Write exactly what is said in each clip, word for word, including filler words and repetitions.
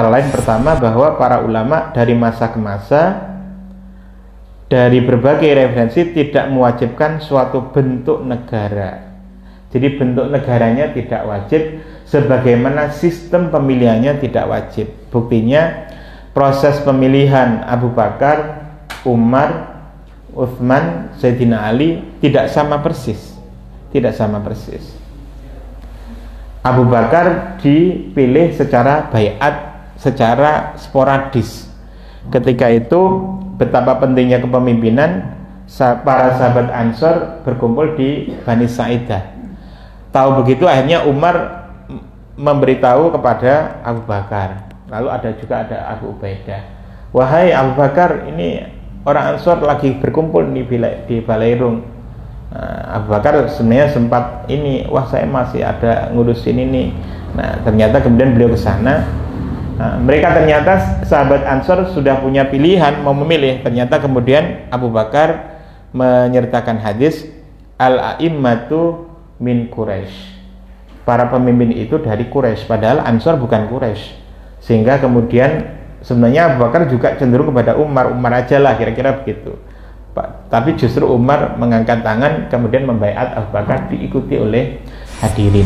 lain pertama bahwa para ulama dari masa ke masa dari berbagai referensi tidak mewajibkan suatu bentuk negara. Jadi bentuk negaranya tidak wajib, sebagaimana sistem pemilihannya tidak wajib. Buktinya proses pemilihan Abu Bakar, Umar, Utsman, Sayyidina Ali tidak sama persis. Tidak sama persis. Abu Bakar dipilih secara baiat, secara sporadis. Ketika itu betapa pentingnya kepemimpinan, para sahabat Ansor berkumpul di Bani Sa'idah. Tahu begitu akhirnya Umar memberitahu kepada Abu Bakar. Lalu ada juga ada Abu Ubaidah. Wahai Abu Bakar, ini orang Ansor lagi berkumpul di di Balairung. Nah, Abu Bakar sebenarnya sempat ini, wah saya masih ada ngurusin ini. Nah, ternyata kemudian beliau ke sana. Nah, mereka ternyata sahabat Ansor sudah punya pilihan mau memilih. Ternyata kemudian Abu Bakar menyertakan hadis al-a'immatu min Quraisy. Para pemimpin itu dari Quraisy, padahal Ansor bukan Quraisy. Sehingga kemudian sebenarnya Abu Bakar juga cenderung kepada Umar, Umar aja lah kira-kira begitu. Pak, tapi justru Umar mengangkat tangan kemudian membaiat Abu Bakar, diikuti oleh hadirin.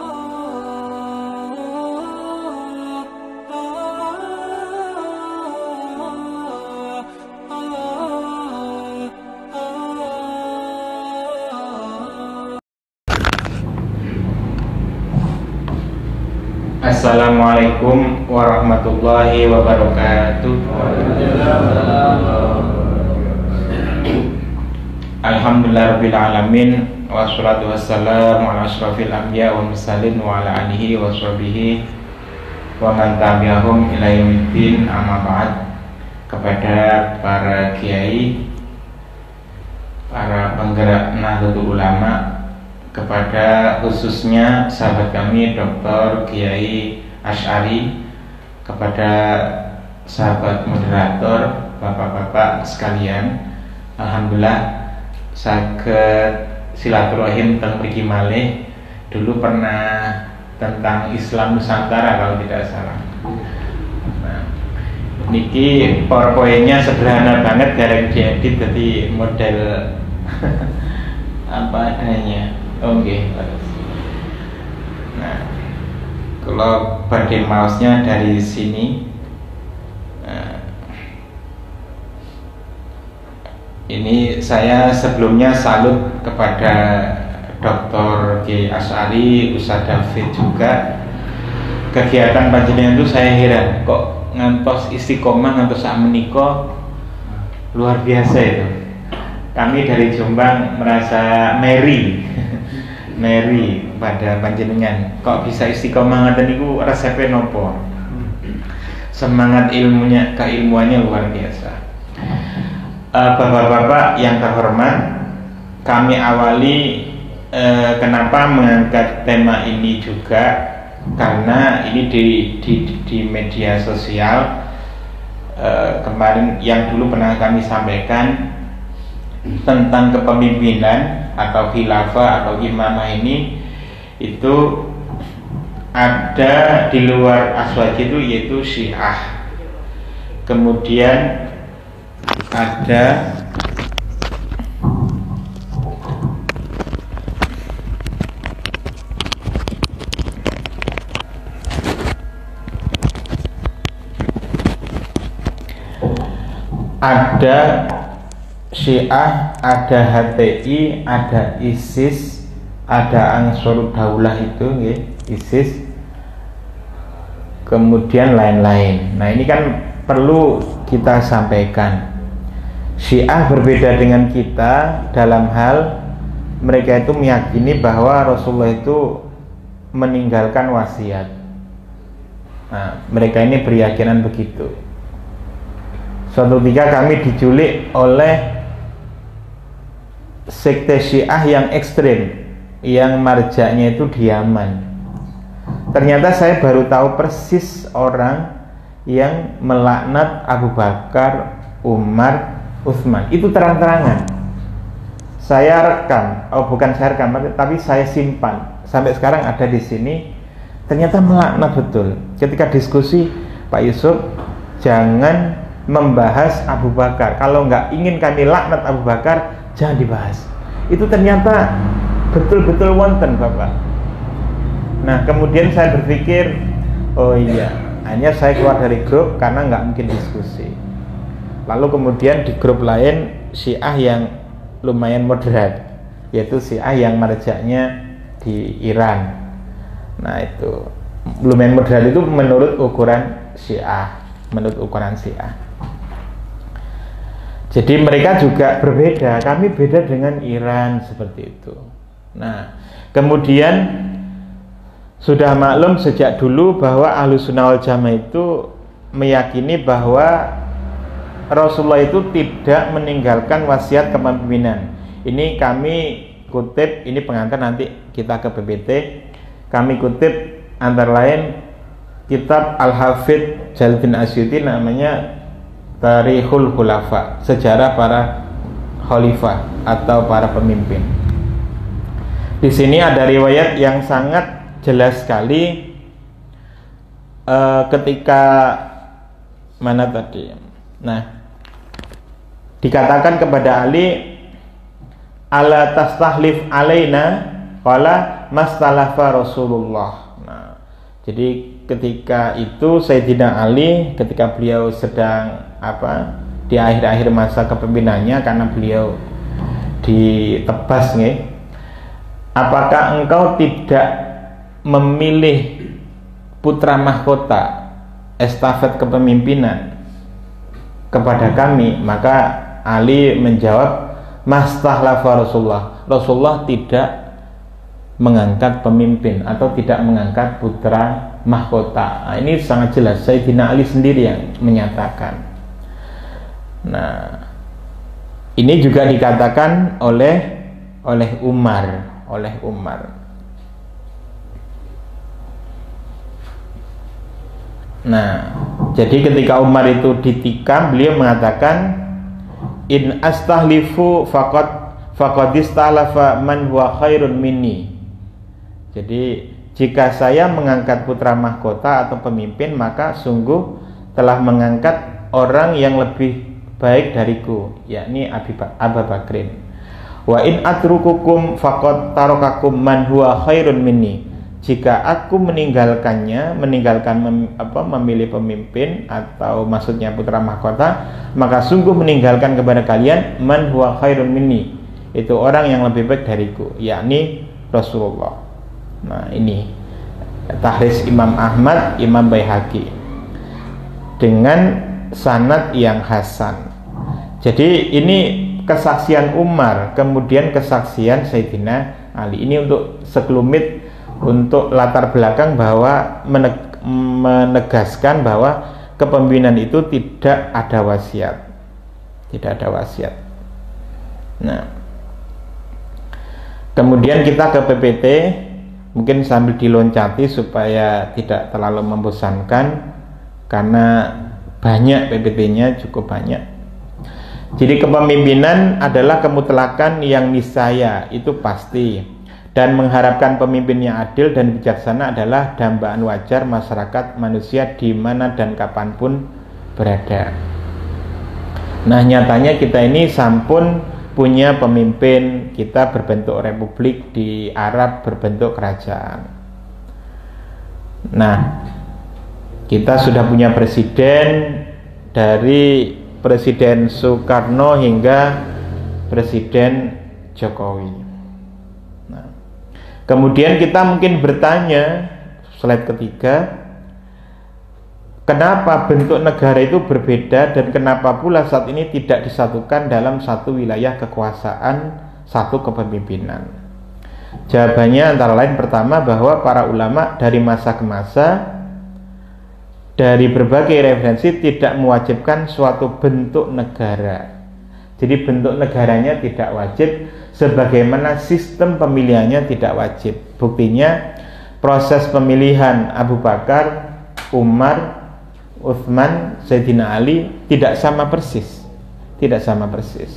Assalamualaikum warahmatullahi wabarakatuh. Alhamdulillahirabbil alamin, wassalatu wassalamu ala asyrafil anbiya wal mursalin wa ala alihi wa sahbihi wa man tabi'ahum ila yaumiddin, amma ba'd. Kepada para kiai, para penggerak Nahdlatul Ulama, kepada khususnya sahabat kami Doktor Kiai Asy'ari, kepada sahabat moderator, bapak-bapak sekalian, alhamdulillah saged silaturahim teng mriki malih. Dulu pernah tentang Islam Nusantara kalau tidak salah. Nah, niki PowerPoint-nya sederhana banget, gareng diedit jadi model apa adanya. Oke, okay. Nah, kalau badai mouse-nya dari sini, nah, ini saya sebelumnya salut kepada Doktor Kiai Asy'ari, Ustaz David juga. Kegiatan panjenengan itu saya heran, kok ngantos istiqomah ngantos sak menika, luar biasa itu. Kami dari Jombang merasa merry. Mary pada panjenengan, kok bisa istiqomah ngaten niku resepnya nopo? Semangat ilmunya, keilmuannya luar biasa. Uh, Bapak-bapak yang terhormat, kami awali uh, kenapa mengangkat tema ini juga karena ini di di, di media sosial uh, kemarin yang dulu pernah kami sampaikan tentang kepemimpinan atau khilafah atau imamah ini, itu ada di luar Azwaj itu yaitu Syiah, kemudian ada ada Syiah, ada H T I, ada ISIS, ada Ansarud Daulah itu, ya, ISIS, kemudian lain-lain. Nah, ini kan perlu kita sampaikan. Syiah berbeda dengan kita dalam hal mereka itu meyakini bahwa Rasulullah itu meninggalkan wasiat. Nah, mereka ini berkeyakinan begitu. Suatu ketika kami diculik oleh sekte Syiah yang ekstrim, yang marjaknya itu di Yaman. Ternyata saya baru tahu persis orang yang melaknat Abu Bakar, Umar, Utsman. Itu terang-terangan. Saya rekam, oh bukan saya rekam, tapi saya simpan. Sampai sekarang ada di sini. Ternyata melaknat betul. Ketika diskusi, Pak Yusuf, jangan membahas Abu Bakar. Kalau nggak ingin kami laknat Abu Bakar, jangan dibahas. Itu ternyata betul-betul wonten, Bapak. Nah, kemudian saya berpikir, oh iya, hanya saya keluar dari grup karena nggak mungkin diskusi. Lalu kemudian di grup lain Syiah yang lumayan moderat, yaitu Syiah yang marja'nya di Iran. Nah, itu lumayan moderat itu menurut ukuran Syiah, menurut ukuran Syiah. Jadi mereka juga berbeda, kami beda dengan Iran seperti itu. Nah, kemudian sudah maklum sejak dulu bahwa Ahlussunnah wal Jamaah itu meyakini bahwa Rasulullah itu tidak meninggalkan wasiat kepemimpinan. Ini kami kutip, ini pengantar nanti kita ke P P T. Kami kutip antara lain kitab Al-Hafidh Jalaluddin Asyuti, namanya Tarikhul Khulafa, sejarah para khalifah atau para pemimpin. Di sini ada riwayat yang sangat jelas sekali uh, ketika mana tadi. Nah, dikatakan kepada Ali, ala tastahlif alaina, qala mastalafa Rasulullah. Nah, jadi ketika itu Sayyidina Ali, ketika beliau sedang apa di akhir-akhir masa kepemimpinannya, karena beliau ditebas nih, apakah engkau tidak memilih putra mahkota estafet kepemimpinan kepada kami? Maka Ali menjawab, mastahlafa Rasulullah, Rasulullah tidak mengangkat pemimpin atau tidak mengangkat putra mahkota. Nah, ini sangat jelas, Sayyidina Ali sendiri yang menyatakan. Nah, ini juga dikatakan oleh oleh Umar, oleh Umar. Nah, jadi ketika Umar itu ditikam, beliau mengatakan, in astahlifu faqad faqad istalafa man huwa khairun minni. Jadi jika saya mengangkat putra mahkota atau pemimpin, maka sungguh telah mengangkat orang yang lebih baik dariku, yakni Abu Bakrin. Wa in atrukukum faqad tarakakum man huwa khairun minni. Jika aku meninggalkannya, meninggalkan mem, apa, memilih pemimpin atau maksudnya putra mahkota, maka sungguh meninggalkan kepada kalian man huwa khairun minni, itu orang yang lebih baik dariku, yakni Rasulullah. Nah, ini tahris Imam Ahmad, Imam Baihaqi dengan sanad yang hasan. Jadi ini kesaksian Umar, kemudian kesaksian Sayyidina Ali. Ini untuk sekelumit, untuk latar belakang bahwa menegaskan bahwa kepemimpinan itu tidak ada wasiat, tidak ada wasiat. Nah, kemudian kita ke P P T, mungkin sambil diloncati supaya tidak terlalu membosankan karena banyak P P T-nya, cukup banyak. Jadi kepemimpinan adalah kemutlakan yang niscaya, itu pasti. Dan mengharapkan pemimpin yang adil dan bijaksana adalah dambaan wajar masyarakat manusia di mana dan kapanpun berada. Nah, nyatanya kita ini sampun punya pemimpin, kita berbentuk republik, di Arab berbentuk kerajaan. Nah, kita sudah punya presiden, dari Presiden Soekarno hingga Presiden Jokowi. Kemudian kita mungkin bertanya, slide ketiga, kenapa bentuk negara itu berbeda dan kenapa pula saat ini tidak disatukan dalam satu wilayah kekuasaan, satu kepemimpinan? Jawabannya antara lain, pertama, bahwa para ulama dari masa ke masa, dari berbagai referensi, tidak mewajibkan suatu bentuk negara. Jadi bentuk negaranya tidak wajib, sebagaimana sistem pemilihannya tidak wajib. Buktinya proses pemilihan Abu Bakar, Umar, Utsman, Sayyidina Ali tidak sama persis, tidak sama persis.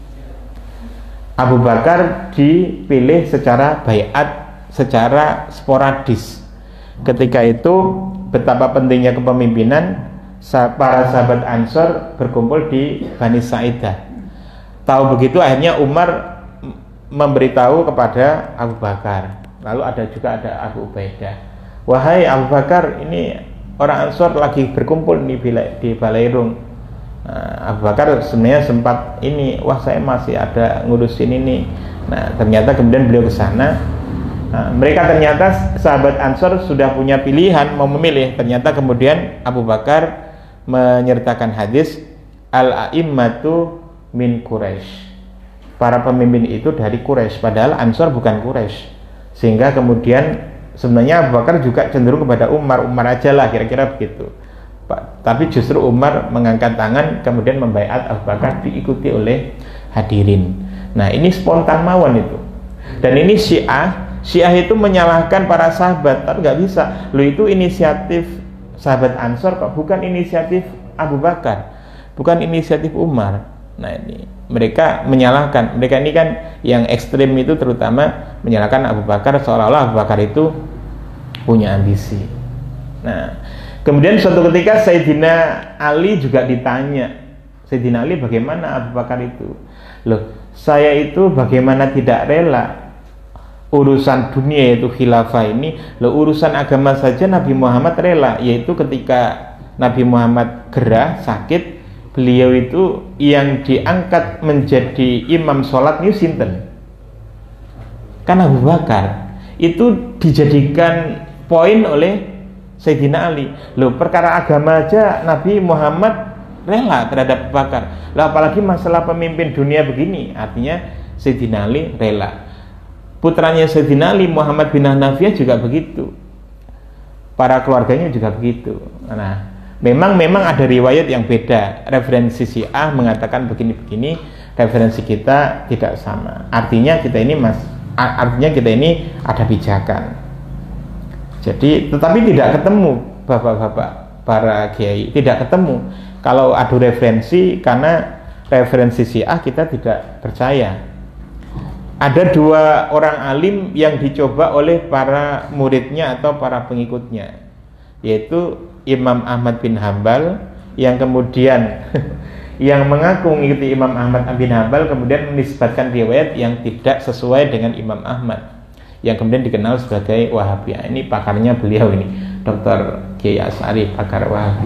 Abu Bakar dipilih secara baiat, secara sporadis. Ketika itu betapa pentingnya kepemimpinan, para sahabat Ansor berkumpul di Bani Sa'idah. Tahu begitu akhirnya Umar memberitahu kepada Abu Bakar. Lalu ada juga ada Abu Ubaidah. Wahai Abu Bakar, ini orang Ansor lagi berkumpul di di Balairung. Nah, Abu Bakar sebenarnya sempat ini, wah saya masih ada ngurusin ini. Nah, ternyata kemudian beliau ke sana. Nah, mereka ternyata sahabat Ansor sudah punya pilihan mau memilih. Ternyata kemudian Abu Bakar menyertakan hadis al-a'immatu min Quraisy. Para pemimpin itu dari Quraisy, padahal Ansor bukan Quraisy. Sehingga kemudian sebenarnya Abu Bakar juga cenderung kepada Umar, Umar aja lah kira-kira begitu. Pak, tapi justru Umar mengangkat tangan kemudian membaiat Abu Bakar, diikuti oleh hadirin. Nah, ini spontan mawon itu. Dan ini Syiah Syiah itu menyalahkan para sahabat, tapi nggak bisa. Loh, itu inisiatif sahabat Ansor kok, bukan inisiatif Abu Bakar, bukan inisiatif Umar. Nah, ini mereka menyalahkan. Mereka ini kan yang ekstrim itu terutama menyalahkan Abu Bakar, seolah-olah Abu Bakar itu punya ambisi. Nah, kemudian suatu ketika Sayyidina Ali juga ditanya, Sayyidina Ali, bagaimana Abu Bakar itu? Loh, saya itu bagaimana tidak rela urusan dunia yaitu khilafah ini, loh urusan agama saja Nabi Muhammad rela, yaitu ketika Nabi Muhammad gerah, sakit, beliau itu yang diangkat menjadi imam sholat ini sinten? Kan Abu Bakar. Itu dijadikan poin oleh Sayyidina Ali. Loh, perkara agama aja Nabi Muhammad rela terhadap Abu Bakar, lah apalagi masalah pemimpin dunia begini. Artinya Sayyidina Ali rela. Putranya Sayyidina Ali, Muhammad bin Hanafiyah juga begitu. Para keluarganya juga begitu. Nah, memang memang ada riwayat yang beda. Referensi Syiah mengatakan begini-begini, referensi kita tidak sama. Artinya kita ini mas, artinya kita ini ada pijakan. Jadi, tetapi tidak ketemu bapak-bapak para kiai, tidak ketemu. Kalau adu referensi, karena referensi Syiah kita tidak percaya. Ada dua orang alim yang dicoba oleh para muridnya atau para pengikutnya, yaitu Imam Ahmad bin Hambal, yang kemudian yang mengaku mengikuti Imam Ahmad bin Hambal kemudian menisbatkan riwayat yang tidak sesuai dengan Imam Ahmad, yang kemudian dikenal sebagai Wahabi. Ini pakarnya beliau ini, Doktor Kiai Asy'ari, pakar Wahabi.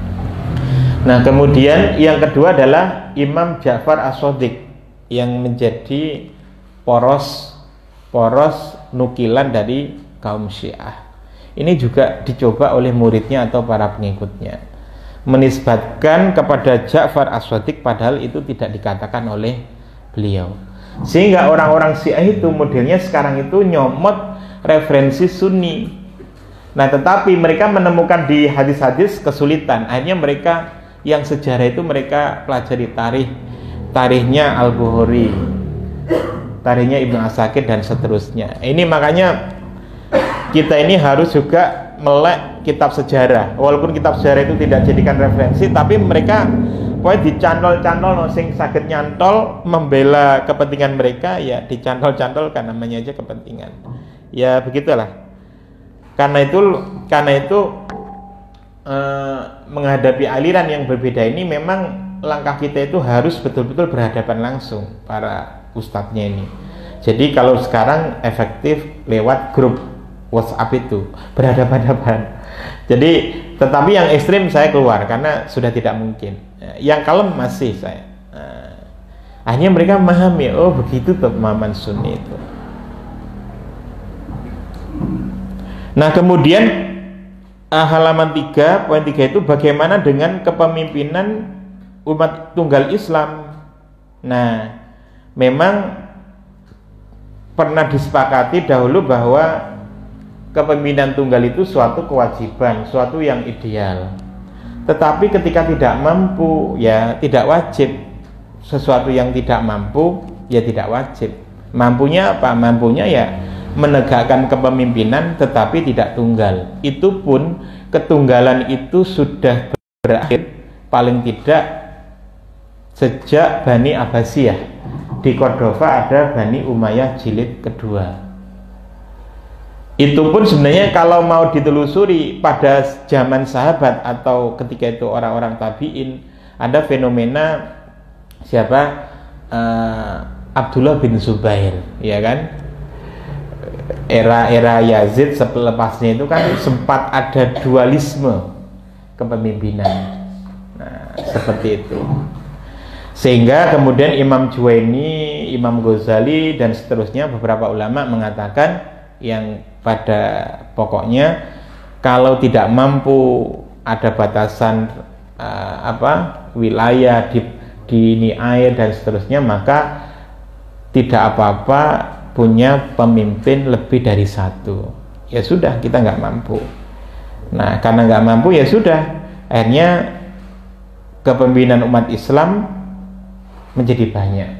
Nah, kemudian yang kedua adalah Imam Ja'far As-Shadiq, yang menjadi poros poros nukilan dari kaum Syiah. Ini juga dicoba oleh muridnya atau para pengikutnya, menisbatkan kepada Ja'far As-Shadiq padahal itu tidak dikatakan oleh beliau. Sehingga orang-orang Syiah itu modelnya sekarang itu nyomot referensi Sunni. Nah, tetapi mereka menemukan di hadis-hadis kesulitan. Akhirnya mereka yang sejarah itu mereka pelajari tarikh, tarikhnya Al-Bukhari, tarikhnya Ibnu Asakir dan seterusnya. Ini makanya kita ini harus juga melek kitab sejarah. Walaupun kitab sejarah itu tidak jadikan referensi, tapi mereka pokoknya dicantol-cantol, no, sing saged nyantol membela kepentingan mereka, ya dicantol-cantol karena namanya aja kepentingan. Ya begitulah. Karena itu karena itu eh, menghadapi aliran yang berbeda ini memang langkah kita itu harus betul-betul berhadapan langsung para ustadznya ini. Jadi kalau sekarang efektif lewat grup WhatsApp itu berhadapan-hadapan. Jadi tetapi yang ekstrim saya keluar karena sudah tidak mungkin. Yang kalem masih saya. Nah, akhirnya mereka memahami, oh begitu tuh pemahaman Sunni itu. Nah, kemudian halaman tiga, poin tiga itu bagaimana dengan kepemimpinan umat tunggal Islam. Nah, memang pernah disepakati dahulu bahwa kepemimpinan tunggal itu suatu kewajiban, suatu yang ideal. Tetapi ketika tidak mampu, ya tidak wajib. Sesuatu yang tidak mampu, ya tidak wajib. Mampunya apa? Mampunya ya menegakkan kepemimpinan tetapi tidak tunggal. Itu pun ketunggalan itu sudah berakhir paling tidak sejak Bani Abbasiyah. Di Cordova ada Bani Umayyah jilid kedua. Itu pun sebenarnya kalau mau ditelusuri pada zaman sahabat atau ketika itu orang-orang tabi'in, ada fenomena siapa uh, Abdullah bin Zubair, ya kan? Era-era Yazid selepasnya itu kan sempat ada dualisme kepemimpinan. Nah, seperti itu. Sehingga kemudian Imam Juwaini, Imam Ghazali dan seterusnya beberapa ulama mengatakan yang pada pokoknya kalau tidak mampu ada batasan uh, apa wilayah di, di ini air dan seterusnya, maka tidak apa-apa punya pemimpin lebih dari satu. Ya sudah, kita nggak mampu. Nah, karena nggak mampu ya sudah, akhirnya kepemimpinan umat Islam menjadi banyak.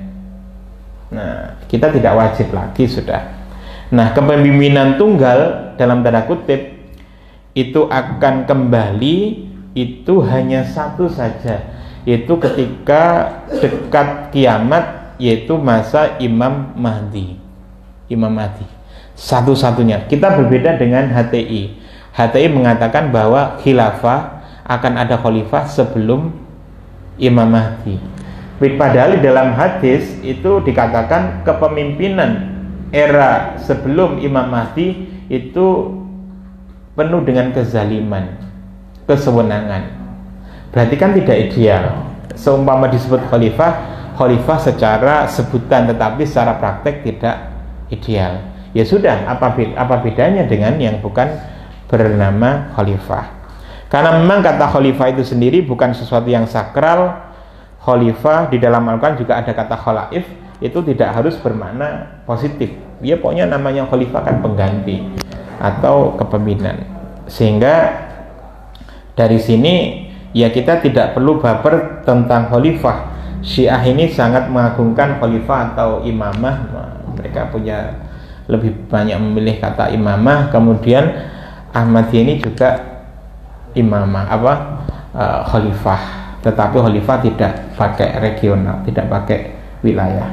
Nah, kita tidak wajib lagi sudah. Nah, kepemimpinan tunggal dalam tanda kutip itu akan kembali itu hanya satu saja, yaitu ketika dekat kiamat, yaitu masa Imam Mahdi. Imam Mahdi satu-satunya. Kita berbeda dengan H T I. H T I mengatakan bahwa khilafah akan ada khalifah sebelum Imam Mahdi. Padahal di dalam hadis itu dikatakan kepemimpinan era sebelum Imam Mahdi itu penuh dengan kezaliman, kesewenangan. Berarti kan tidak ideal. Seumpama disebut khalifah, khalifah secara sebutan tetapi secara praktek tidak ideal. Ya sudah, apa apa bedanya dengan yang bukan bernama khalifah? Karena memang kata khalifah itu sendiri bukan sesuatu yang sakral. Khalifah di dalam Al-Quran juga ada kata khalaif, itu tidak harus bermakna positif. Ya pokoknya namanya khalifah kan pengganti atau kepemimpinan. Sehingga dari sini ya kita tidak perlu baper tentang khalifah. Syiah ini sangat mengagungkan khalifah atau imamah. Mereka punya lebih banyak memilih kata imamah. Kemudian Ahmadiyah ini juga imamah apa uh, khalifah. Tetapi khalifah tidak pakai regional, tidak pakai wilayah.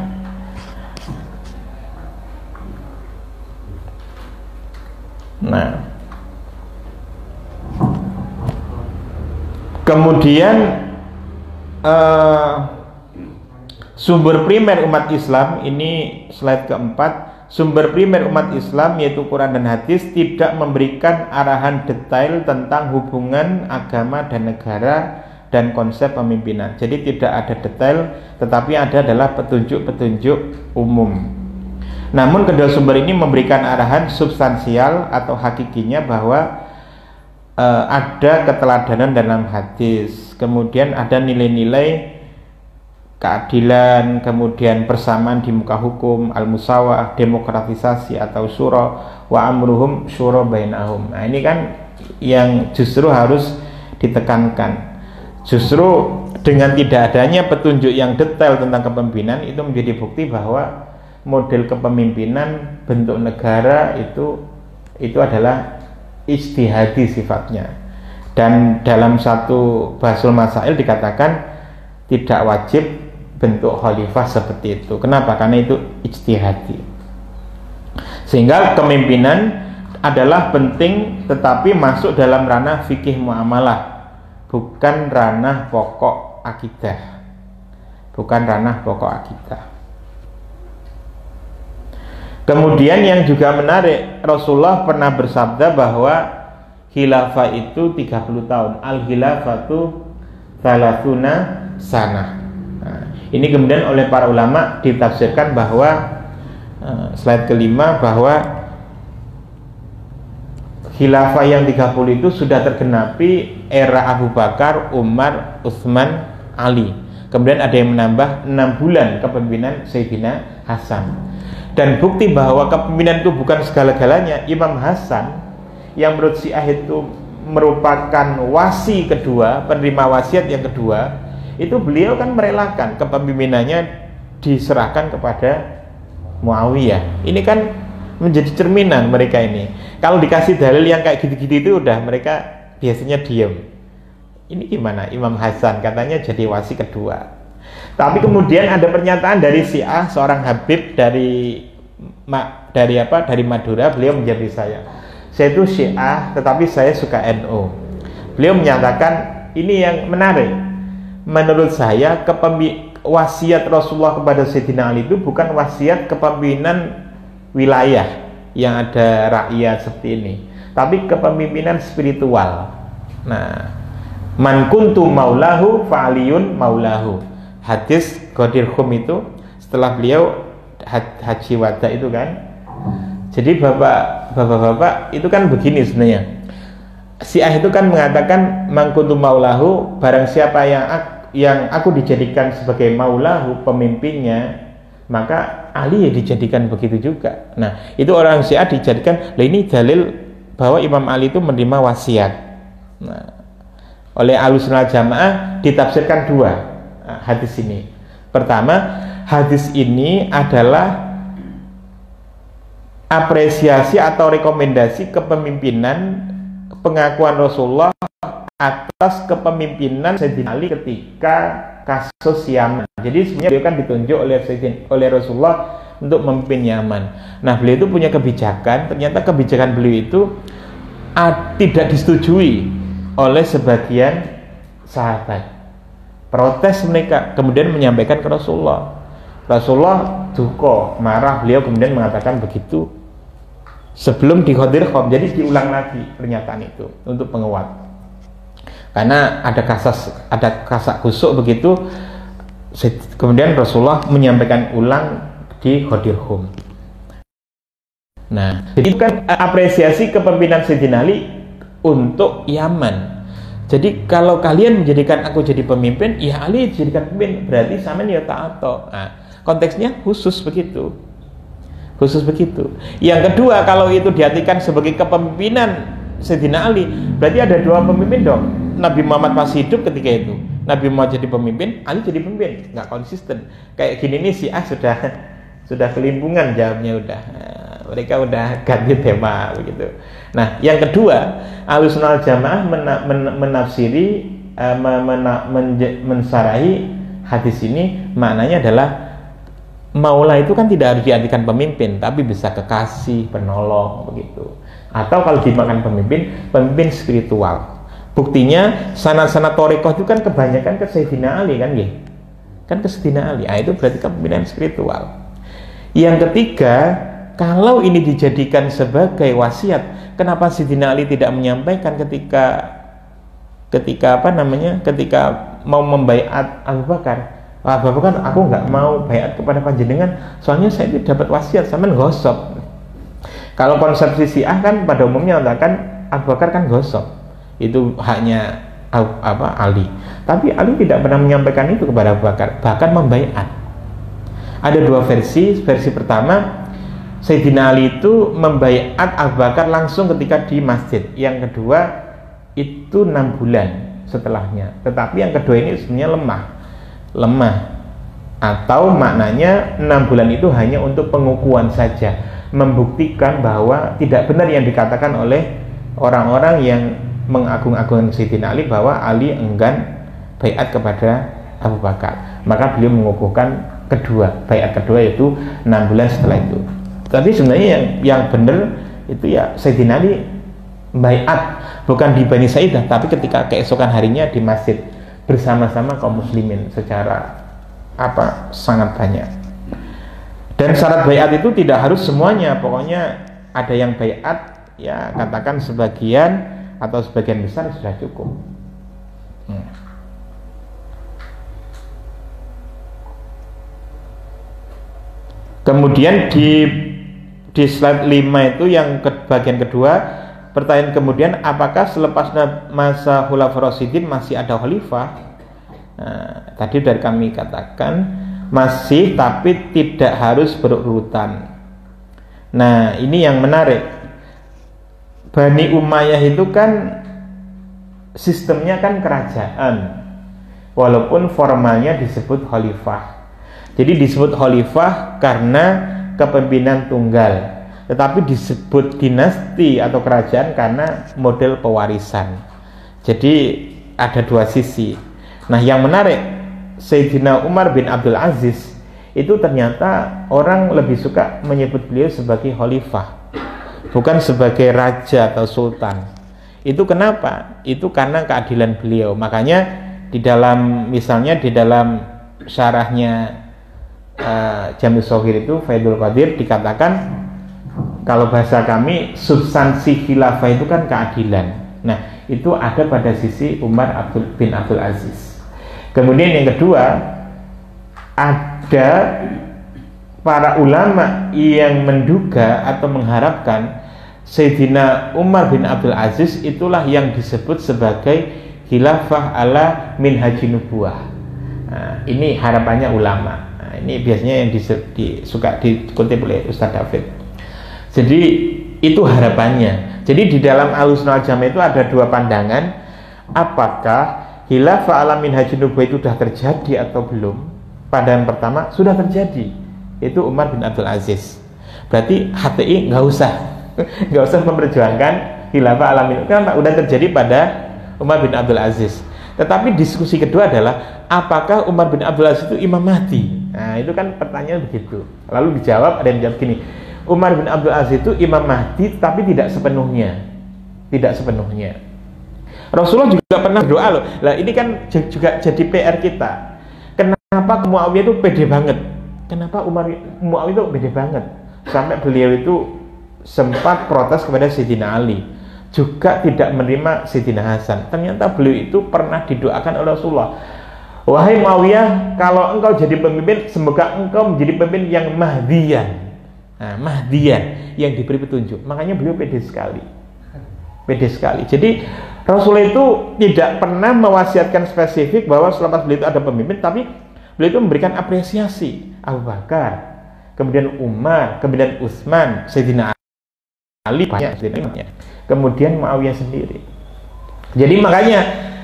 Nah, kemudian uh, sumber primer umat Islam ini slide keempat. Sumber primer umat Islam yaitu Quran dan hadis tidak memberikan arahan detail tentang hubungan agama dan negara dan konsep pemimpinan. Jadi tidak ada detail, tetapi ada adalah petunjuk-petunjuk umum. Namun kedua sumber ini memberikan arahan substansial atau hakikinya bahwa uh, ada keteladanan dalam hadis, kemudian ada nilai-nilai keadilan, kemudian persamaan di muka hukum, al-musawah, demokratisasi atau syura, wa amruhum syura bainahum. Nah, ini kan yang justru harus ditekankan. Justru dengan tidak adanya petunjuk yang detail tentang kepemimpinan itu menjadi bukti bahwa model kepemimpinan bentuk negara itu itu adalah ijtihadi sifatnya. Dan dalam satu Bahasul Masail dikatakan tidak wajib bentuk khalifah seperti itu. Kenapa? Karena itu ijtihadi. Sehingga kepemimpinan adalah penting tetapi masuk dalam ranah fikih muamalah, bukan ranah pokok akidah, bukan ranah pokok akidah. Kemudian yang juga menarik, Rasulullah pernah bersabda bahwa khilafah itu tiga puluh tahun. Al-khilafatu thalathuna sanah. Nah, ini kemudian oleh para ulama ditafsirkan bahwa uh, slide kelima bahwa khilafah yang tiga puluh itu sudah tergenapi era Abu Bakar, Umar, Utsman, Ali. Kemudian ada yang menambah enam bulan kepemimpinan Sayyidina Hasan. Dan bukti bahwa kepemimpinan itu bukan segala-galanya, Imam Hasan yang menurut Syiah itu merupakan wasi kedua, penerima wasiat yang kedua, itu beliau kan merelakan kepemimpinannya diserahkan kepada Muawiyah. Ini kan menjadi cerminan mereka ini. Kalau dikasih dalil yang kayak gitu-gitu itu udah mereka biasanya diem. Ini gimana? Imam Hasan katanya jadi wasi kedua. Tapi kemudian ada pernyataan dari Syiah, seorang Habib dari dari apa? Dari Madura. Beliau menjadi saya. Saya itu Syiah, tetapi saya suka N U. Beliau menyatakan ini yang menarik. Menurut saya kepemimpinan wasiat Rasulullah kepada Sayyidina Ali itu bukan wasiat kepemimpinan wilayah yang ada rakyat seperti ini, tapi kepemimpinan spiritual. Nah, man kuntu maulahu fa'aliyun maulahu. Hadis Ghadir Khum itu setelah beliau haji wada itu kan. Jadi bapak bapak-bapak itu kan begini sebenarnya. Syiah itu kan mengatakan man kuntu maulahu, barang siapa yang aku, yang aku dijadikan sebagai maulahu, pemimpinnya, maka Ali dijadikan begitu juga. Nah, itu orang Syiah dijadikan, lah ini dalil bahwa Imam Ali itu menerima wasiat. Nah, oleh Ahlussunnah Jamaah ditafsirkan dua nah, hadis ini. Pertama, hadis ini adalah apresiasi atau rekomendasi kepemimpinan pengakuan Rasulullah atas kepemimpinan Sayyidina Ali ketika kasus Yaman. Jadi sebenarnya beliau kan ditunjuk oleh Sayyidina, oleh Rasulullah untuk memimpin Yaman. Nah, beliau itu punya kebijakan, ternyata kebijakan beliau itu uh, tidak disetujui oleh sebagian sahabat. Protes mereka, kemudian menyampaikan ke Rasulullah. Rasulullah duka, marah, beliau kemudian mengatakan begitu sebelum di Ghadir Khum. Jadi diulang lagi pernyataan itu untuk penguat. Karena ada kasas ada kasak kusuk begitu, kemudian Rasulullah menyampaikan ulang di Ghadir Khum. Nah, jadi itu kan apresiasi kepemimpinan Sayyidina Ali untuk Yaman. Jadi kalau kalian menjadikan aku jadi pemimpin, ya Ali dijadikan pemimpin, berarti sampean ya taat. Nah, konteksnya khusus begitu. Khusus begitu. Yang kedua, kalau itu diartikan sebagai kepemimpinan Sayyidina Ali, berarti ada dua pemimpin dong. Nabi Muhammad masih hidup ketika itu, Nabi Muhammad jadi pemimpin, Ali jadi pemimpin, nggak konsisten. Kayak gini nih Syiah sudah sudah kelimpungan jawabnya udah. Nah, mereka udah ganti tema begitu. Nah, yang kedua, Ahlussunnah Jamaah mena, men, menafsiri uh, mena, men, mensarahi hadis ini, maknanya adalah Maula itu kan tidak harus diartikan pemimpin, tapi bisa kekasih, penolong begitu. Atau kalau dimakan pemimpin, pemimpin spiritual. Buktinya sanad-sanad thariqah itu kan kebanyakan ke Sayyidina Ali kan ya. Kan ke Sayyidina Ali. Ah, itu berarti kepemimpinan spiritual. Yang ketiga, kalau ini dijadikan sebagai wasiat, kenapa Sayyidina Ali tidak menyampaikan ketika ketika apa namanya? Ketika mau membaiat Abu Bakar? Wah, Bapak kan aku nggak mau baiat kepada panjenengan, soalnya saya itu dapat wasiat sampean gosok. Kalau konsepsi Syiah kan pada umumnya mengatakan Abu Bakar kan gosok, itu haknya apa Ali. Tapi Ali tidak pernah menyampaikan itu kepada Abu Bakar, bahkan membaiat. Ada dua versi. Versi pertama, Sayyidina Ali itu membaiat Abu Bakar langsung ketika di masjid. Yang kedua itu enam bulan setelahnya. Tetapi yang kedua ini sebenarnya lemah. lemah atau maknanya enam bulan itu hanya untuk pengukuhan saja, membuktikan bahwa tidak benar yang dikatakan oleh orang-orang yang mengagung-agungkan Sayyidina Ali bahwa Ali enggan baiat kepada Abu Bakar. Maka beliau mengukuhkan kedua, baiat kedua yaitu enam bulan setelah itu. Tapi sebenarnya yang yang benar itu ya Sayyidina Ali baiat bukan di Bani Saidah, tapi ketika keesokan harinya di masjid bersama-sama kaum muslimin secara apa sangat banyak. Dan syarat baiat itu tidak harus semuanya, pokoknya ada yang baiat ya katakan sebagian atau sebagian besar sudah cukup. hmm. Kemudian di di slide lima itu yang ke, bagian kedua, pertanyaan kemudian, apakah selepas masa Khulafaur Rasyidin masih ada khalifah? Nah, tadi dari kami katakan masih, tapi tidak harus berurutan. Nah, ini yang menarik. Bani Umayyah itu kan sistemnya kan kerajaan, walaupun formalnya disebut khalifah. Jadi disebut khalifah karena kepemimpinan tunggal, tetapi disebut dinasti atau kerajaan karena model pewarisan. Jadi ada dua sisi. Nah, yang menarik, Sayyidina Umar bin Abdul Aziz itu ternyata orang lebih suka menyebut beliau sebagai khalifah, bukan sebagai raja atau sultan. Itu kenapa? Itu karena keadilan beliau. Makanya di dalam, misalnya di dalam syarahnya uh, Jami' Shaghir itu Faidul Qadir dikatakan, kalau bahasa kami substansi khilafah itu kan keadilan. Nah, itu ada pada sisi Umar Abdul bin Abdul Aziz. Kemudian yang kedua, ada para ulama yang menduga atau mengharapkan Sayyidina Umar bin Abdul Aziz itulah yang disebut sebagai khilafah ala minhajin nubuwah. Nah, ini harapannya ulama. Nah, ini biasanya yang dis, di, suka dikutip oleh Ustaz David. Jadi itu harapannya. Jadi di dalam Ahlussunnah wal Jamaah itu ada dua pandangan. Apakah khilafah ala minhajin nubuwah itu sudah terjadi atau belum? Pandangan pertama, sudah terjadi. Itu Umar bin Abdul Aziz. Berarti H T I nggak usah nggak usah memperjuangkan khilafah ala minhajin nubuwah. Kenapa? Udah terjadi pada Umar bin Abdul Aziz. Tetapi diskusi kedua adalah, apakah Umar bin Abdul Aziz itu Imam Mahdi? Nah, itu kan pertanyaan begitu. Lalu dijawab, ada yang jawab gini, Umar bin Abdul Aziz itu Imam Mahdi, tapi tidak sepenuhnya. Tidak sepenuhnya. Rasulullah juga pernah berdoa loh. Lah ini kan juga jadi P R kita. Kenapa Muawiyah itu pede banget? Kenapa Umar Muawiyah itu pede banget? Sampai beliau itu sempat protes kepada Sayyidina Ali, juga tidak menerima Sayyidina Hasan. Ternyata beliau itu pernah didoakan oleh Rasulullah, wahai Muawiyah, kalau engkau jadi pemimpin, semoga engkau menjadi pemimpin yang Mahdiyan. Nah, Mahdiyan, yang diberi petunjuk. Makanya beliau pede sekali, pede sekali. Jadi Rasulullah itu tidak pernah mewasiatkan spesifik bahwa selepas beliau itu ada pemimpin, tapi beliau itu memberikan apresiasi. Abu Bakar, kemudian Umar, kemudian Utsman, Sayyidina Ali, banyak Sayyidina, kemudian Muawiyah sendiri. Jadi makanya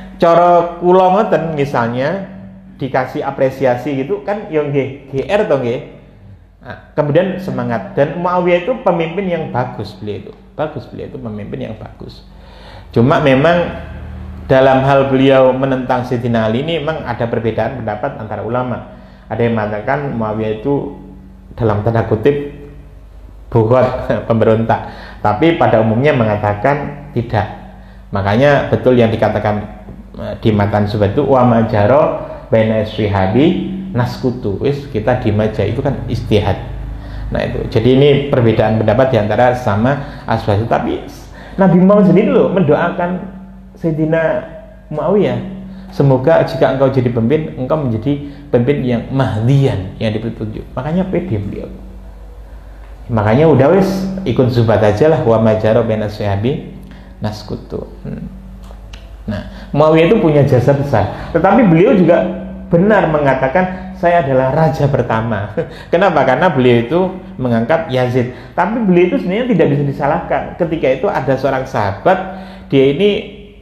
cara kula ngoten misalnya dikasih apresiasi gitu kan yang G R toh nggih. Nah, kemudian semangat, dan Muawiyah itu pemimpin yang bagus, beliau itu bagus, beliau itu pemimpin yang bagus. Cuma memang dalam hal beliau menentang Sayyidina Ali ini memang ada perbedaan pendapat antara ulama. Ada yang mengatakan Muawiyah itu dalam tanda kutip buat pemberontak, tapi pada umumnya mengatakan tidak. Makanya betul yang dikatakan di Matan Subhat itu wa majaro baina syihabi naskutu, wis kita dimaja, itu kan istihad. Nah itu, jadi ini perbedaan pendapat diantara sama Aswad. Tapi Nabi Muhammad sendiri loh mendoakan Sayyidina Muawiyah, semoga jika engkau jadi pemimpin, engkau menjadi pemimpin yang Mahdiyan, yang diberi petunjuk. Makanya pede beliau. Makanya udah wis ikut Zubat aja lah, wa majaro baina syihabi naskutu. Hmm. Nah, Muawiyah itu punya jasa besar, tetapi beliau juga benar mengatakan saya adalah raja pertama. Kenapa? Karena beliau itu mengangkat Yazid. Tapi beliau itu sebenarnya tidak bisa disalahkan. Ketika itu ada seorang sahabat, dia ini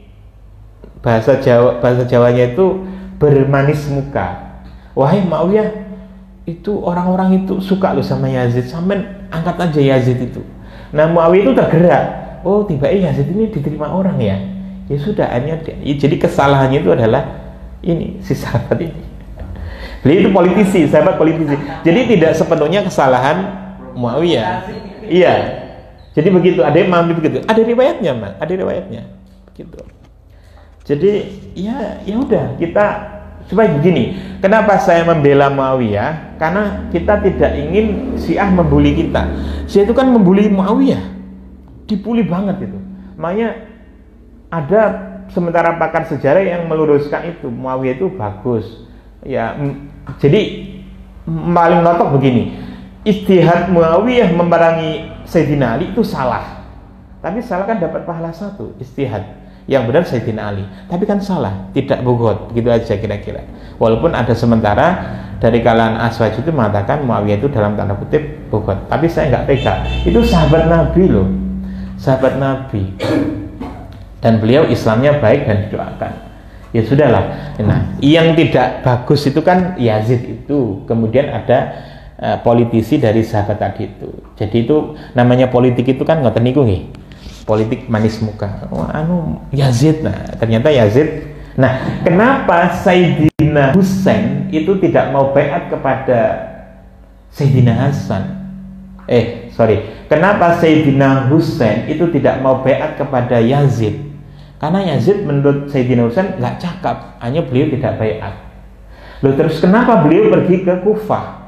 bahasa Jawa, bahasa Jawanya itu bermanis muka. Wahai Muawiyah, itu orang-orang itu suka loh sama Yazid, sampai angkat aja Yazid itu. Nah, Muawiyah itu tergerak. Oh, tiba-tiba Yazid ini diterima orang ya. Ya sudah, hanya jadi kesalahannya itu adalah ini si sahabat ini. Beliau itu politisi, sahabat politisi. Jadi tidak sepenuhnya kesalahan Muawiyah. Iya. Jadi begitu, ada yang memahami begitu. Ada riwayatnya, Mas. Ada riwayatnya. Begitu. Jadi ya ya udah, kita supaya begini. Kenapa saya membela Muawiyah? Karena kita tidak ingin Syiah membuli kita. Syiah itu kan membuli Muawiyah. Dibully banget itu. Makanya ada sementara pakar sejarah yang meluruskan itu, Muawiyah itu bagus. Ya, m- jadi paling notok begini, ijtihad Muawiyah memerangi Sayyidina Ali itu salah, tapi salah kan dapat pahala satu, ijtihad yang benar Sayyidina Ali, tapi kan salah, tidak bugot, begitu aja kira-kira. Walaupun ada sementara dari kalangan Aswaj itu mengatakan Muawiyah itu dalam tanda kutip bugot, tapi saya nggak pegang. Itu sahabat Nabi loh, sahabat Nabi, dan beliau Islamnya baik dan didoakan. Ya sudahlah. Nah, yang tidak bagus itu kan Yazid itu. Kemudian ada uh, politisi dari sahabat tadi itu. Jadi itu namanya politik itu kan ngoten niku nggih. Politik manis muka. Wah, anu Yazid. Nah, ternyata Yazid. Nah, kenapa Sayyidina Husain itu tidak mau baiat kepada Sayyidina Hasan eh sorry kenapa Sayyidina Husain itu tidak mau baiat kepada Yazid? Karena Yazid menurut Sayyidina Husain nggak cakap, hanya beliau tidak baiat. Loh, terus kenapa beliau pergi ke Kufah?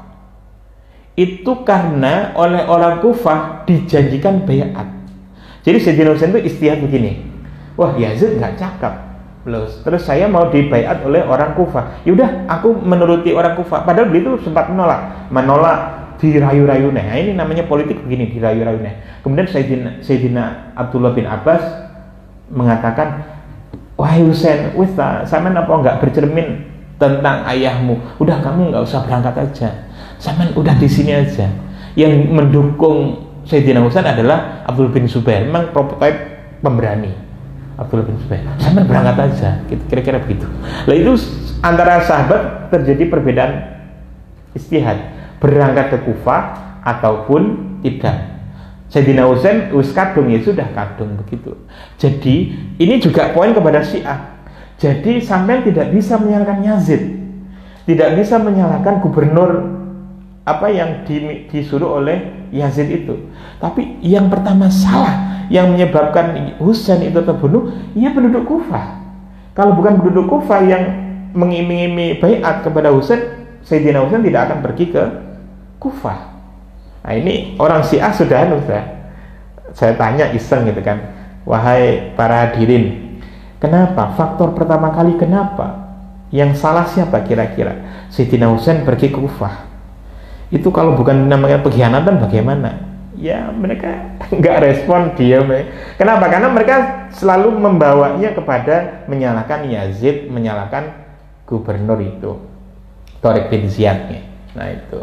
Itu karena oleh orang Kufah dijanjikan baiat. Jadi Sayyidina Husain itu istihad begini, wah Yazid nggak cakap, loh, terus saya mau dibaiat oleh orang Kufah. Yaudah, aku menuruti orang Kufah. Padahal beliau itu sempat menolak, menolak dirayu-rayu nih. Nah, ini namanya politik begini, dirayu-rayu nih. Kemudian Sayyidina, Sayyidina Abdullah bin Abbas mengatakan, wahai Husain, wis ta, sampean apa enggak bercermin tentang ayahmu? Udah, kamu enggak usah berangkat aja. Sampean udah di sini aja. Yang mendukung Sayyidina Husain adalah Abdul bin Zubair, memang prototipe pemberani. Abdul bin Zubair, sampean berangkat aja, kira-kira begitu. Lah itu antara sahabat terjadi perbedaan istihad, berangkat ke Kufah ataupun tidak. Sayyidina Husain wis kadung, ya sudah kadung begitu. Jadi ini juga poin kepada Syiah. Jadi sampean tidak bisa menyalahkan Yazid, tidak bisa menyalahkan gubernur apa yang di, disuruh oleh Yazid itu. Tapi yang pertama salah, yang menyebabkan Husain itu terbunuh, ia penduduk Kufah. Kalau bukan penduduk Kufah yang mengiming-imingi baiat kepada Husain, Sayyidina Husain tidak akan pergi ke Kufah. Nah, ini orang Syiah sudah sudah saya tanya iseng gitu kan, wahai para hadirin, kenapa? Faktor pertama kali kenapa? Yang salah siapa kira-kira? Sayyidina Husain pergi ke Kufah. Itu kalau bukan namanya pengkhianatan bagaimana? Ya mereka nggak respon, diam. Kenapa? Karena mereka selalu membawanya kepada menyalahkan Yazid, menyalahkan gubernur itu, Tariq bin Ziyad. Nah itu.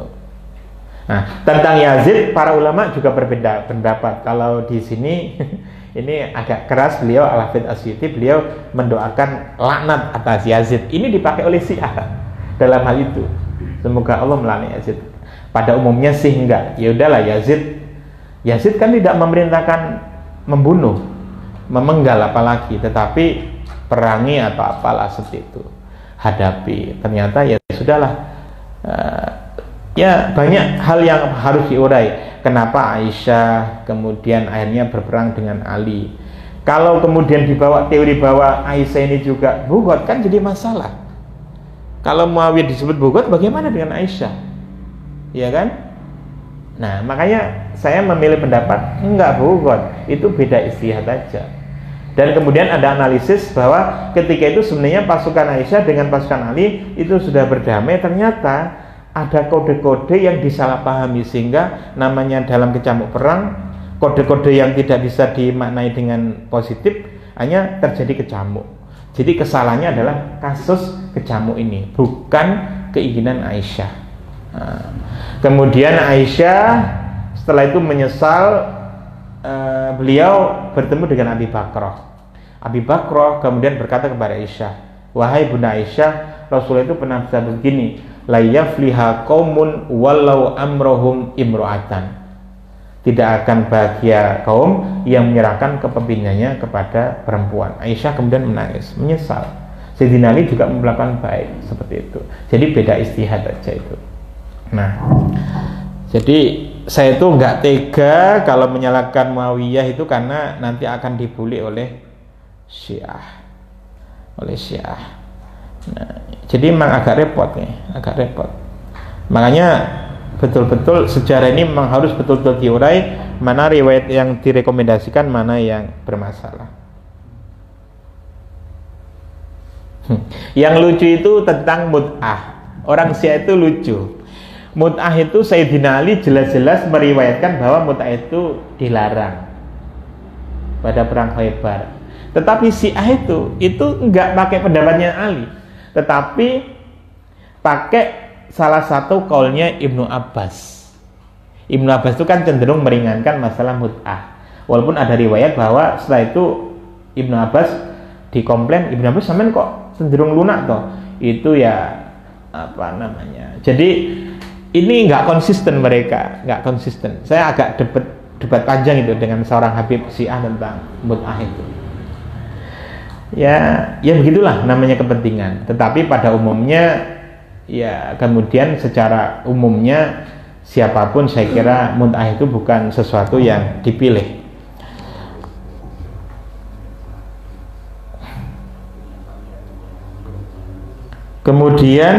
Nah tentang Yazid para ulama juga berbeda pendapat. Kalau di sini ini agak keras, beliau Al-Hafidz Asyuti beliau mendoakan laknat atas Yazid. Ini dipakai oleh Syiah dalam hal itu. Semoga Allah melaknat Yazid. Pada umumnya sih enggak. Ya udahlah, Yazid Yazid kan tidak memerintahkan membunuh, memenggal apalagi, tetapi perangi atau apalah seperti itu, hadapi. Ternyata ya sudahlah, uh, ya banyak hal yang harus diurai. Kenapa Aisyah kemudian akhirnya berperang dengan Ali? Kalau kemudian dibawa teori bahwa Aisyah ini juga bugot, kan jadi masalah. Kalau Muawiyah disebut bugot, bagaimana dengan Aisyah? Ya kan? Nah makanya saya memilih pendapat enggak bugot, itu beda istihad aja. Dan kemudian ada analisis bahwa ketika itu sebenarnya pasukan Aisyah dengan pasukan Ali itu sudah berdamai. Ternyata ada kode-kode yang disalahpahami, sehingga namanya dalam kecamuk perang, kode-kode yang tidak bisa dimaknai dengan positif, hanya terjadi kecamuk. Jadi kesalahannya adalah kasus kecamuk ini, bukan keinginan Aisyah. Nah, kemudian Aisyah setelah itu menyesal, uh, beliau bertemu dengan Abi Bakrah. Abi Bakrah kemudian berkata kepada Aisyah, wahai Bunda Aisyah, Rasulullah itu pernah bersabda begini, la yafliha qaumun walau amrohum imro'atan. Tidak akan bahagia kaum yang menyerahkan kepemimpinannya kepada perempuan. Aisyah kemudian menangis, menyesal. Sayyidina Ali juga melakukan baik seperti itu. Jadi beda istihad aja itu. Nah, jadi saya itu nggak tega kalau menyalahkan Muawiyah itu, karena nanti akan dibully oleh Syiah, oleh Syiah. Nah, jadi memang agak repot nih, agak repot. Makanya betul-betul sejarah ini memang harus betul-betul diurai, mana riwayat yang direkomendasikan, mana yang bermasalah. Yang lucu itu tentang mut'ah. Orang Syiah itu lucu. Mut'ah itu Sayyidina Ali jelas-jelas meriwayatkan bahwa mut'ah itu dilarang pada perang Khaybar. Tetapi Syiah itu itu enggak pakai pendapatnya Ali, tetapi pakai salah satu kaulnya Ibnu Abbas. Ibnu Abbas itu kan cenderung meringankan masalah mut'ah. Walaupun ada riwayat bahwa setelah itu Ibnu Abbas dikomplain, Ibnu Abbas sampean kok cenderung lunak toh. Itu ya apa namanya. Jadi ini nggak konsisten mereka, nggak konsisten. Saya agak debat debat panjang itu dengan seorang Habib Syiah tentang mut'ah itu. Ya, ya begitulah namanya kepentingan. Tetapi pada umumnya, ya kemudian secara umumnya siapapun saya kira mut'ah itu bukan sesuatu yang dipilih. Kemudian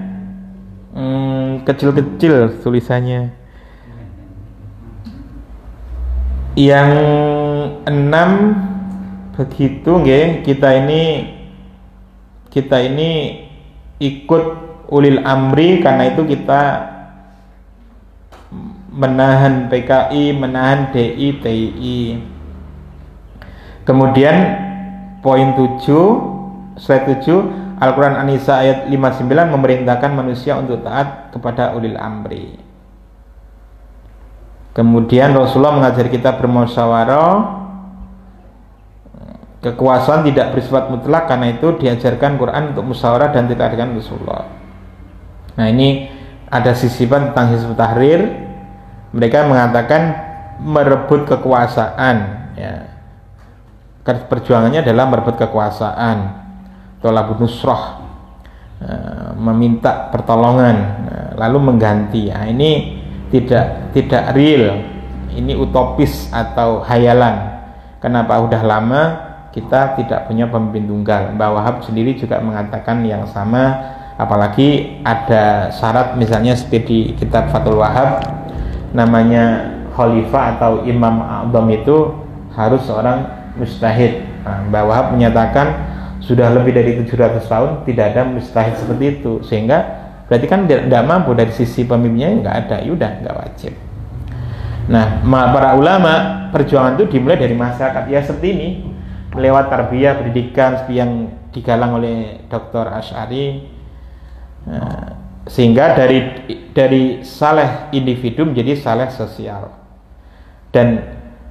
hmm, kecil-kecil tulisannya. Yang enam begitu nggih, kita ini kita ini ikut ulil amri, karena itu kita menahan P K I, menahan D I, T I. Kemudian poin tujuh, slide tujuh, Al-Quran An-Nisa ayat lima puluh sembilan memerintahkan manusia untuk taat kepada ulil amri. Kemudian Rasulullah mengajari kita bermusyawarah. Kekuasaan tidak bersifat mutlak, karena itu diajarkan Quran untuk musyawarah dan tidak dengan Rasulullah. Nah, ini ada sisipan tentang Hizbut Tahrir. Mereka mengatakan merebut kekuasaan, ya. Perjuangannya adalah merebut kekuasaan, tolabun nusrah, meminta pertolongan, lalu mengganti. Nah, ini tidak tidak real, ini utopis atau hayalan. Kenapa? Udah lama kita tidak punya pemimpin tunggal. Mbah Wahab sendiri juga mengatakan yang sama, apalagi ada syarat misalnya seperti di kitab Fathul Wahab, namanya khalifah atau imam a'zam itu harus seorang mujtahid. Nah, Mbah Wahab menyatakan sudah lebih dari tujuh ratus tahun tidak ada mujtahid seperti itu, sehingga berarti kan tidak mampu dari sisi pemimpinnya, nggak ada, yaudah nggak wajib. Nah, para ulama perjuangan itu dimulai dari masyarakat ya seperti ini, lewat tarbiyah pendidikan seperti yang digalang oleh Doktor Asy'ari, nah, sehingga dari dari saleh individu menjadi saleh sosial. Dan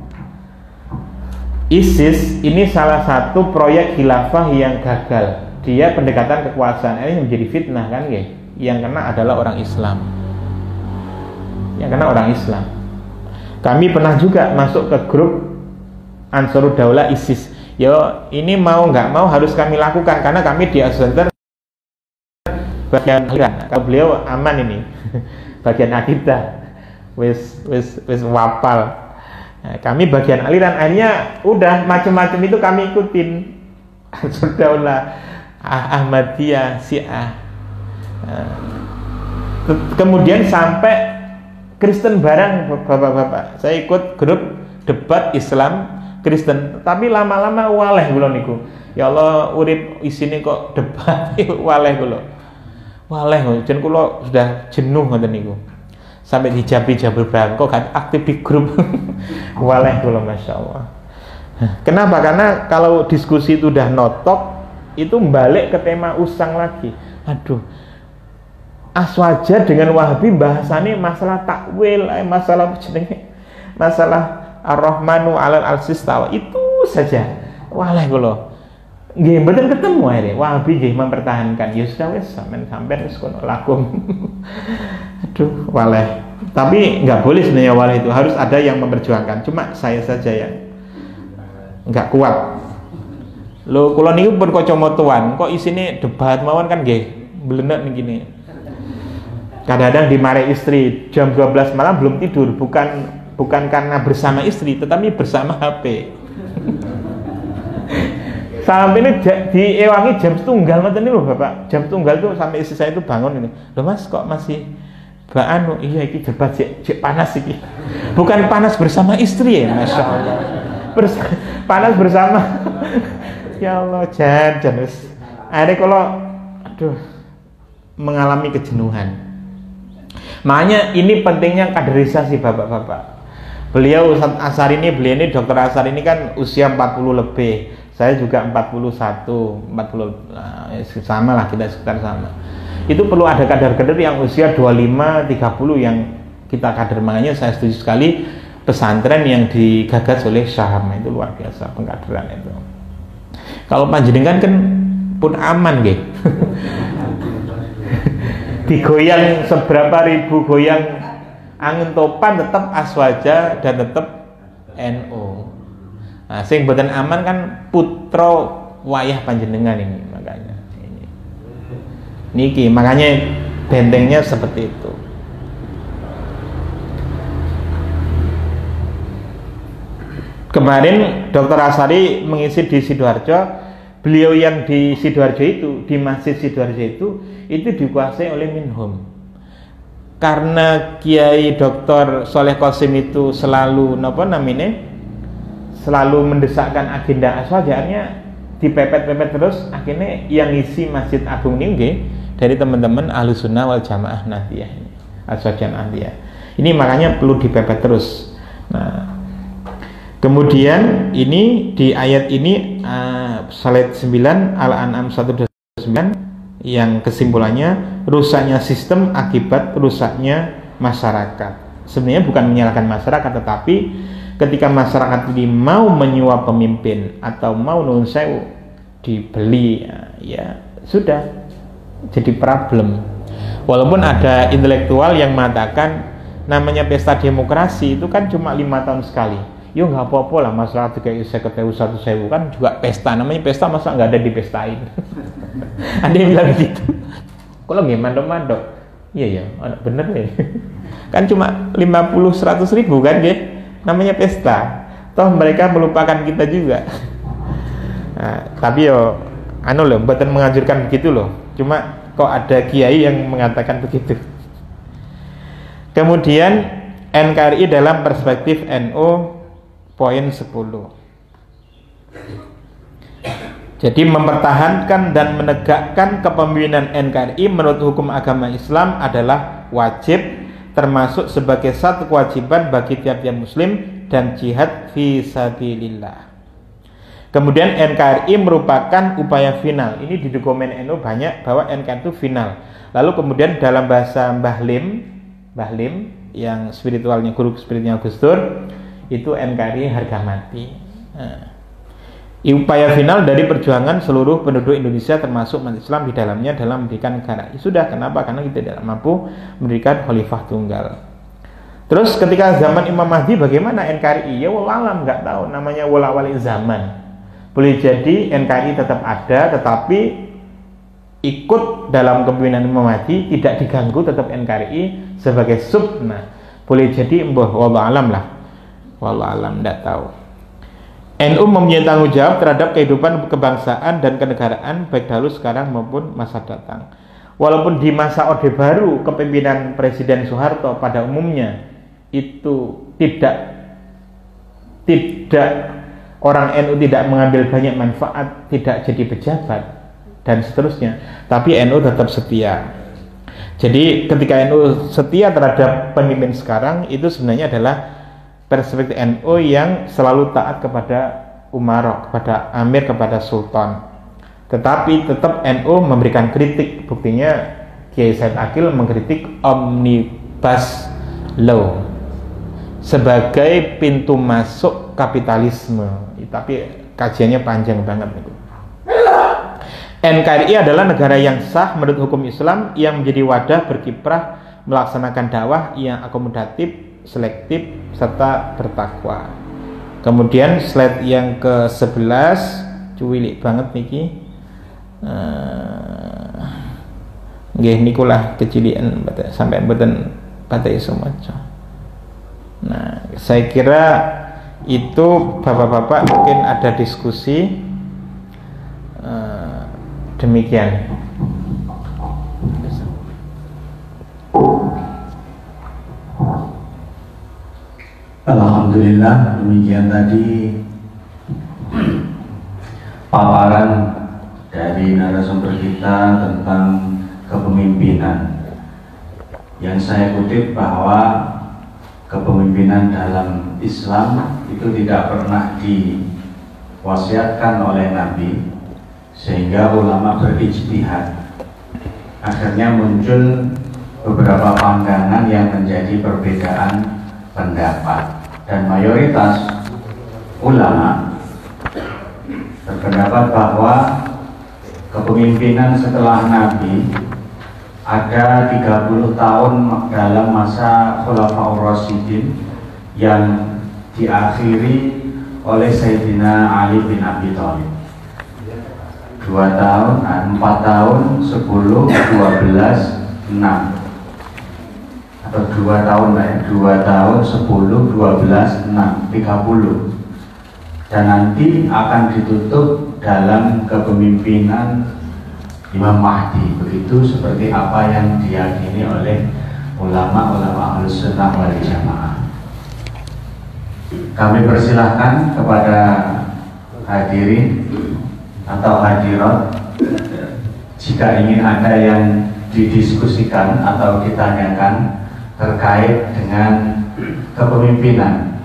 ISIS ini salah satu proyek khilafah yang gagal. Dia pendekatan kekuasaan ini menjadi fitnah kan, ya? Yang kena adalah orang Islam. Yang kena orang Islam. Kami pernah juga masuk ke grup Ansarud Daulah ISIS. Yo, ini mau nggak mau harus kami lakukan karena kami di Center bagian aliran. Kalau beliau aman ini, bagian akidah, wis wis wis wapal. Nah, kami bagian aliran, akhirnya udah macam-macam itu kami ikutin. Ansarud Daulah, Ahmadiyah, Syiah. Nah, kemudian sampai Kristen barang, bapak-bapak. Saya ikut grup debat Islam Kristen, tapi lama-lama waleh kula niku. Ya Allah, urip isine kok debat waleh kula. Waleh jen kula sudah jenuh ngoten niku. Sampai dijabi jabul kok kan aktif di grup. Waleh kula masyaallah. Kenapa? Karena kalau diskusi itu udah notok, itu balik ke tema usang lagi. Aduh. Aswaja dengan Wahabi bahasane masalah takwil, masalah jenenge, masalah Ar-Rahmanu 'alal 'arsy istawa, itu saja. Walah kula. Nggih mboten ketemu akhirnya Wahabi nggih mempertahankan. Ya sudah wis sampean sampean wis kono lakum. Aduh, walah. Tapi nggak boleh sebenarnya walah itu, harus ada yang memperjuangkan. Cuma saya saja yang nggak kuat. Lho kula niku pun kacamatuan, kok isine debat mawon kan nggih blenek niki gini. Kadang-kadang dimarahi istri jam dua belas malam belum tidur, bukan bukan karena bersama istri, tetapi bersama H P. Sampai ini diewangi jam setunggal macam ini loh bapak, jam setunggal tuh sampai istri saya itu bangun ini, loh mas kok masih baan? Iya iki debat cek panas iki, bukan panas bersama istri ya, masya Allah, Bers- panas bersama. Ya Allah, jan janus. Akhirnya kalau aduh mengalami kejenuhan. Makanya ini pentingnya kaderisasi bapak-bapak. Beliau Ustaz Asar ini, beliau ini Dokter Asar ini kan usia empat puluh lebih. Saya juga empat puluh satu, empat puluh nah, sama lah, kita sekitar sama. Itu perlu ada kader-kader yang usia dua puluh lima, tiga puluh yang kita kader. Makanya saya setuju sekali pesantren yang digagas oleh Syaham, itu luar biasa pengkaderan itu. Kalau panjenengan kan pun aman nggih. Digoyang seberapa ribu goyang angin topan tetap Aswaja dan tetap N U. Nah, sing mboten aman kan putra wayah panjenengan ini, makanya ini. Niki makanya bentengnya seperti itu. kemarin Doktor Asari mengisi di Sidoarjo, beliau yang di Sidoarjo itu, di Masjid Sidoarjo itu, itu dikuasai oleh Minhum. Karena Kiai Doktor Soleh Qasim itu selalu apa namanya, selalu mendesakkan agenda aswajarnya, dipepet-pepet terus, akhirnya yang isi Masjid Agung ini dari teman-teman Ahlus Sunnah wal Jamaah Nahdiyah, Aswajan Nahdiyah. Ini makanya perlu dipepet terus. Nah, kemudian ini di ayat ini uh, slide sembilan Al-An'am seratus dua puluh sembilan yang kesimpulannya rusaknya sistem akibat rusaknya masyarakat. Sebenarnya bukan menyalahkan masyarakat, tetapi ketika masyarakat ini mau menyuap pemimpin atau mau nuwun sewu dibeli, ya, ya sudah jadi problem. Walaupun ada intelektual yang mengatakan namanya pesta demokrasi itu kan cuma lima tahun sekali. Yo nggak apa-apa lah, masalah tiga seket ewu satu sewu kan juga pesta, namanya pesta, masa nggak ada dipestain. Ada yang bilang gitu. Kalau nggak mandok-mandok, iya ya, bener ya. Kan cuma lima puluh seratus ribu kan ya, namanya pesta. Toh mereka melupakan kita juga. Nah, tapi yo, anu loh, bukan menganjurkan begitu loh. Cuma kok ada kiai yang mengatakan begitu. Kemudian N K R I dalam perspektif N U poin sepuluh. Jadi mempertahankan dan menegakkan kepemimpinan N K R I menurut hukum agama Islam adalah wajib, termasuk sebagai satu kewajiban bagi tiap-tiap muslim dan jihad fi sabilillah. Kemudian N K R I merupakan upaya final. Ini di dokumen N U banyak bahwa N K R I itu final. Lalu kemudian dalam bahasa Mbah Lim, Mbah Lim yang spiritualnya guru spiritualnya Gus Dur, itu N K R I harga mati. Nah, upaya final dari perjuangan seluruh penduduk Indonesia termasuk umat Islam di dalamnya dalam mendirikan negara. Sudah, kenapa? Karena kita tidak mampu mendirikan khalifah tunggal. Terus ketika zaman Imam Mahdi bagaimana N K R I? Ya wallahualam, nggak tahu, namanya wala-wali zaman. Boleh jadi N K R I tetap ada, tetapi ikut dalam kepemimpinan Imam Mahdi, tidak diganggu, tetap N K R I sebagai sub. Nah, boleh jadi mbah wallahualam lah. Wallahualam, tidak tahu. N U mempunyai tanggung jawab terhadap kehidupan kebangsaan dan kenegaraan baik dahulu, sekarang maupun masa datang. Walaupun di masa Orde Baru kepemimpinan Presiden Soeharto pada umumnya itu tidak tidak orang N U tidak mengambil banyak manfaat, tidak jadi pejabat dan seterusnya, tapi N U tetap setia. Jadi ketika N U setia terhadap pemimpin sekarang, itu sebenarnya adalah perspektif N U yang selalu taat kepada umara, kepada amir, kepada sultan. Tetapi tetap N U memberikan kritik. Buktinya Kiai Said Akil mengkritik Omnibus Law sebagai pintu masuk kapitalisme. Tapi kajiannya panjang banget nih. N K R I adalah negara yang sah menurut hukum Islam yang menjadi wadah berkiprah melaksanakan dakwah yang akomodatif, selektif, serta bertakwa. Kemudian slide yang ke sebelas, cuwilik banget niki. Uh, nggih nikulah kecilian sampai mboten pate iso maca. Nah, saya kira itu bapak-bapak mungkin ada diskusi. Uh, demikian. Alhamdulillah, demikian tadi paparan dari narasumber kita tentang kepemimpinan. Yang saya kutip bahwa kepemimpinan dalam Islam itu tidak pernah diwasiatkan oleh Nabi, sehingga ulama berijtihad. Akhirnya muncul beberapa pandangan yang menjadi perbedaan pendapat, dan mayoritas ulama berpendapat bahwa kepemimpinan setelah Nabi ada tiga puluh tahun dalam masa Khulafaur Rasyidin yang diakhiri oleh Sayyidina Ali bin Abi Thalib. Dua tahun, empat tahun, sepuluh, dua belas, enam, atau dua tahun lah ya, dua tahun, sepuluh, dua belas, enam, tiga puluh. dan nanti akan ditutup dalam kepemimpinan Imam Mahdi. Begitu seperti apa yang diyakini oleh ulama-ulama Ahlus Sunnah wal Jamaah. Kami persilahkan kepada hadirin atau hadirat, jika ingin ada yang didiskusikan atau ditanyakan terkait dengan kepemimpinan,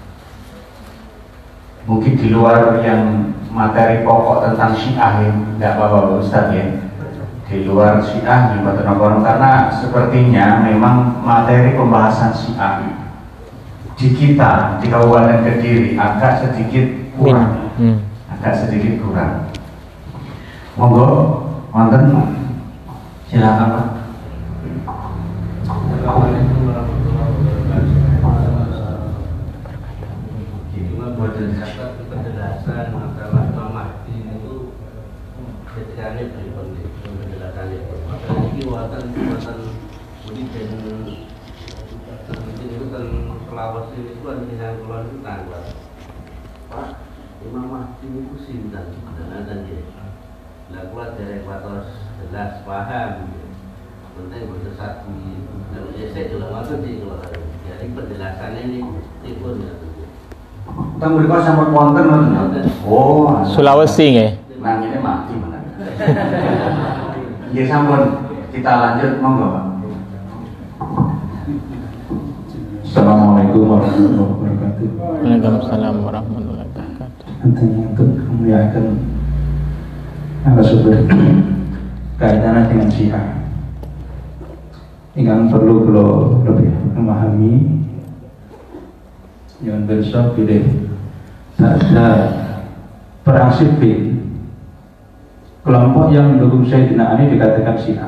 mungkin di luar yang materi pokok tentang Syiah, tidak apa-apa Ustaz ya, di luar Syiah juga tenang, karena sepertinya memang materi pembahasan Syiah di kita di Kabupaten Kediri agak sedikit kurang, hmm. agak sedikit kurang. Monggo, wonten, silakan Pak. Assalamualaikum warahmatullahi wabarakatuh. Cuma berdasarkan penjelasan masalah Imam Mahdi itu ketika ini beri penjelasan itu. Maka ini watan watan budi dan itu kan Sulawesi itu kan dengan kulon itu tanggal. Pak Imam Mahdi itu sinten dan dan dia. Lah kuat dari patos jelas paham. Penting bersesat di dalam saya juga maksud di luar. Jadi penjelasannya ini tipun ya. Kita mereka sama konten mana? Oh, Sulawesi nggih. Nang ini mati benar. Ya sampun, kita lanjut monggo Pak. Assalamualaikum warahmatullahi wabarakatuh. Waalaikumsalam warahmatullahi wabarakatuh. Untuk memuliakan narasumber kaitannya dengan Syiah, yang perlu kalau lebih memahami yang besok pilih ada perang sipil, kelompok yang mendukung Sayyidina Ali dikatakan Syiah,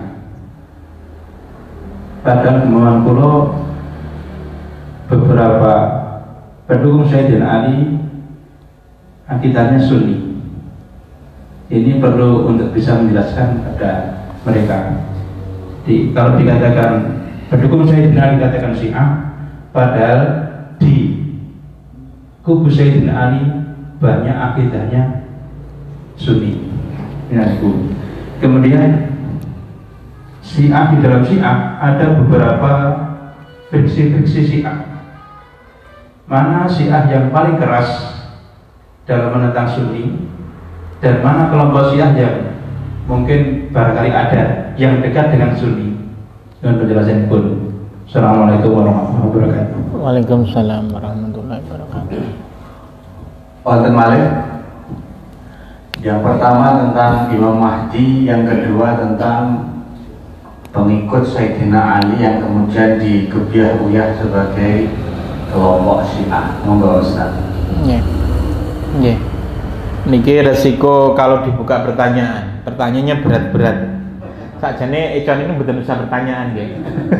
padahal kemudian pulau beberapa pendukung Sayyidina Ali akidahnya Sunni. Ini perlu untuk bisa menjelaskan pada mereka. Di, kalau dikatakan pendukung Sayyidina Ali dikatakan Syiah, padahal di kubu Sayyidina Ali banyak akidahnya Sunni. Kemudian Syiah, di dalam Syiah ada beberapa fiksi-fiksi Syiah. Mana Syiah yang paling keras dalam menentang Sunni, dan mana kelompok Syiah yang mungkin barangkali ada yang dekat dengan Sunni. Dengan penjelasan pun. Assalamualaikum warahmatullahi wabarakatuh. Waalaikumsalam warahmatullahi wabarakatuh. Wonten malih. Yang pertama tentang Imam Mahdi, yang kedua tentang pengikut Sayyidina Ali yang kemudian digebyah-uyah sebagai kelompok Syiah. Monggo Ustaz. Nggih. Nggih. Niki resiko kalau dibuka pertanyaan. Pertanyaannya berat-berat. Sakjane Econ ini mboten usah pertanyaan nggih.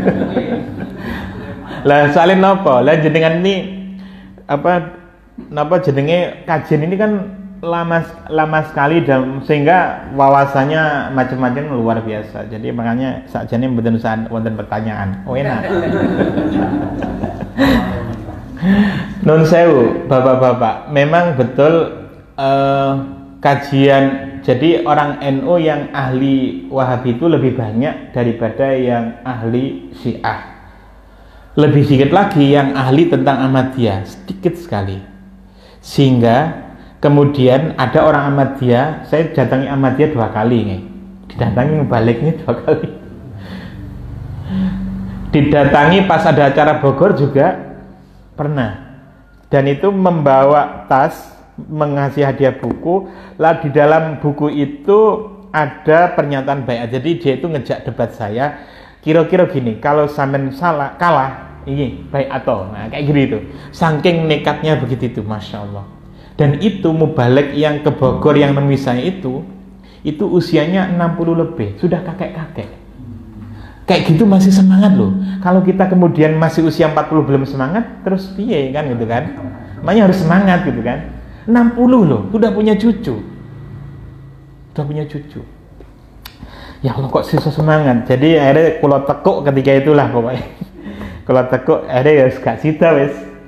Lah salin napa? Lah jenengan ini apa napa jenenge kajian ini kan lama lama sekali dan sehingga wawasannya macam-macam luar biasa. Jadi makanya sakjane mboten usah wonten pertanyaan. Oh enak. Nun sewu, bapak-bapak, memang betul uh, kajian. Jadi orang N U yang ahli Wahabi itu lebih banyak daripada yang ahli Syiah. Lebih sedikit lagi yang ahli tentang Ahmadiyah, sedikit sekali. Sehingga kemudian ada orang Ahmadiyah, saya datangi Ahmadiyah dua kali nih. Didatangi baliknya dua kali. Didatangi pas ada acara Bogor juga pernah. Dan itu membawa tas, mengasih hadiah buku, lah di dalam buku itu ada pernyataan baiat. Jadi dia itu ngejak debat saya, kira-kira gini, kalau sampean salah kalah ini baiat atau nah kayak gini itu. Saking nekatnya begitu itu, masya Allah. Dan itu mubalik yang ke Bogor yang nemui saya itu, itu usianya enam puluh lebih, sudah kakek-kakek. Kayak gitu masih semangat loh. Kalau kita kemudian masih usia empat puluh belum semangat, terus piye kan gitu kan? Makanya harus semangat gitu kan. enam puluh loh, sudah punya cucu. Sudah punya cucu. Ya Allah kok sisa semangat. Jadi akhirnya kalau tekuk ketika itulah pokoknya. Kalau tekuk akhirnya ya gak sida wes.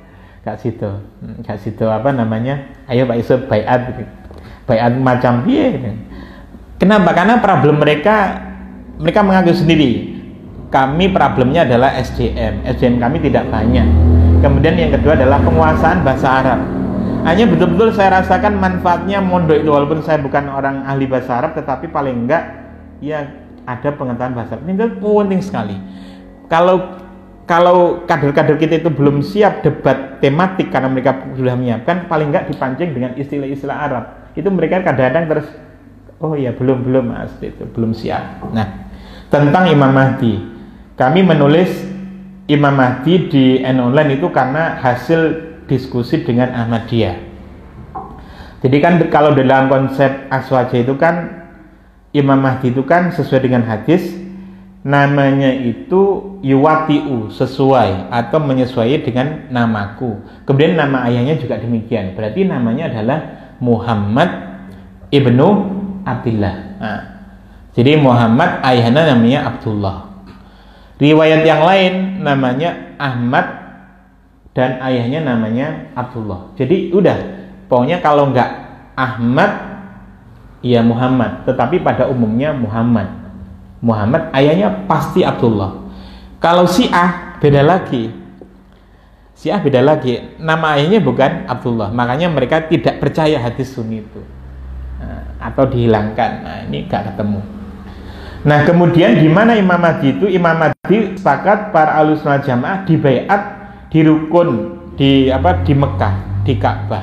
Gak situ, gak situ apa namanya? Ayo Pak Yusuf baiat, baiat macam piye? Kenapa? Karena problem mereka, mereka mengaku sendiri. Kami problemnya adalah S D M, S D M kami tidak banyak. Kemudian yang kedua adalah penguasaan bahasa Arab. Hanya betul-betul saya rasakan manfaatnya mondok itu, walaupun saya bukan orang ahli bahasa Arab, tetapi paling enggak ya ada pengetahuan bahasa Arab. Ini penting sekali. Kalau kalau kader-kader kita itu belum siap debat tematik karena mereka sudah menyiapkan, paling enggak dipancing dengan istilah-istilah Arab. Itu mereka kadang-kadang terus, oh ya belum belum mas, itu belum siap. Nah, tentang Imam Mahdi. Kami menulis Imam Mahdi di N-Online itu karena hasil diskusi dengan Ahmadiyah. Jadi kan kalau dalam konsep Aswaja itu kan Imam Mahdi itu kan sesuai dengan hadis, namanya itu yuwatiu, sesuai atau menyesuaikan dengan namaku. Kemudian nama ayahnya juga demikian. Berarti namanya adalah Muhammad ibnu Abdullah. Nah, jadi Muhammad ayahnya namanya Abdullah. Riwayat yang lain namanya Ahmad dan ayahnya namanya Abdullah. Jadi udah, pokoknya kalau enggak Ahmad ya Muhammad, tetapi pada umumnya Muhammad. Muhammad ayahnya pasti Abdullah. Kalau Syiah beda lagi. Syiah beda lagi. Nama ayahnya bukan Abdullah. Makanya mereka tidak percaya hadis Sunni itu. Nah, atau dihilangkan. Nah, ini gak ketemu. Nah, kemudian di mana Imam Mahdi itu? Imam Mahdi sepakat para Ahlussunnah Jamaah di baiat di rukun di apa di Mekah, di Ka'bah.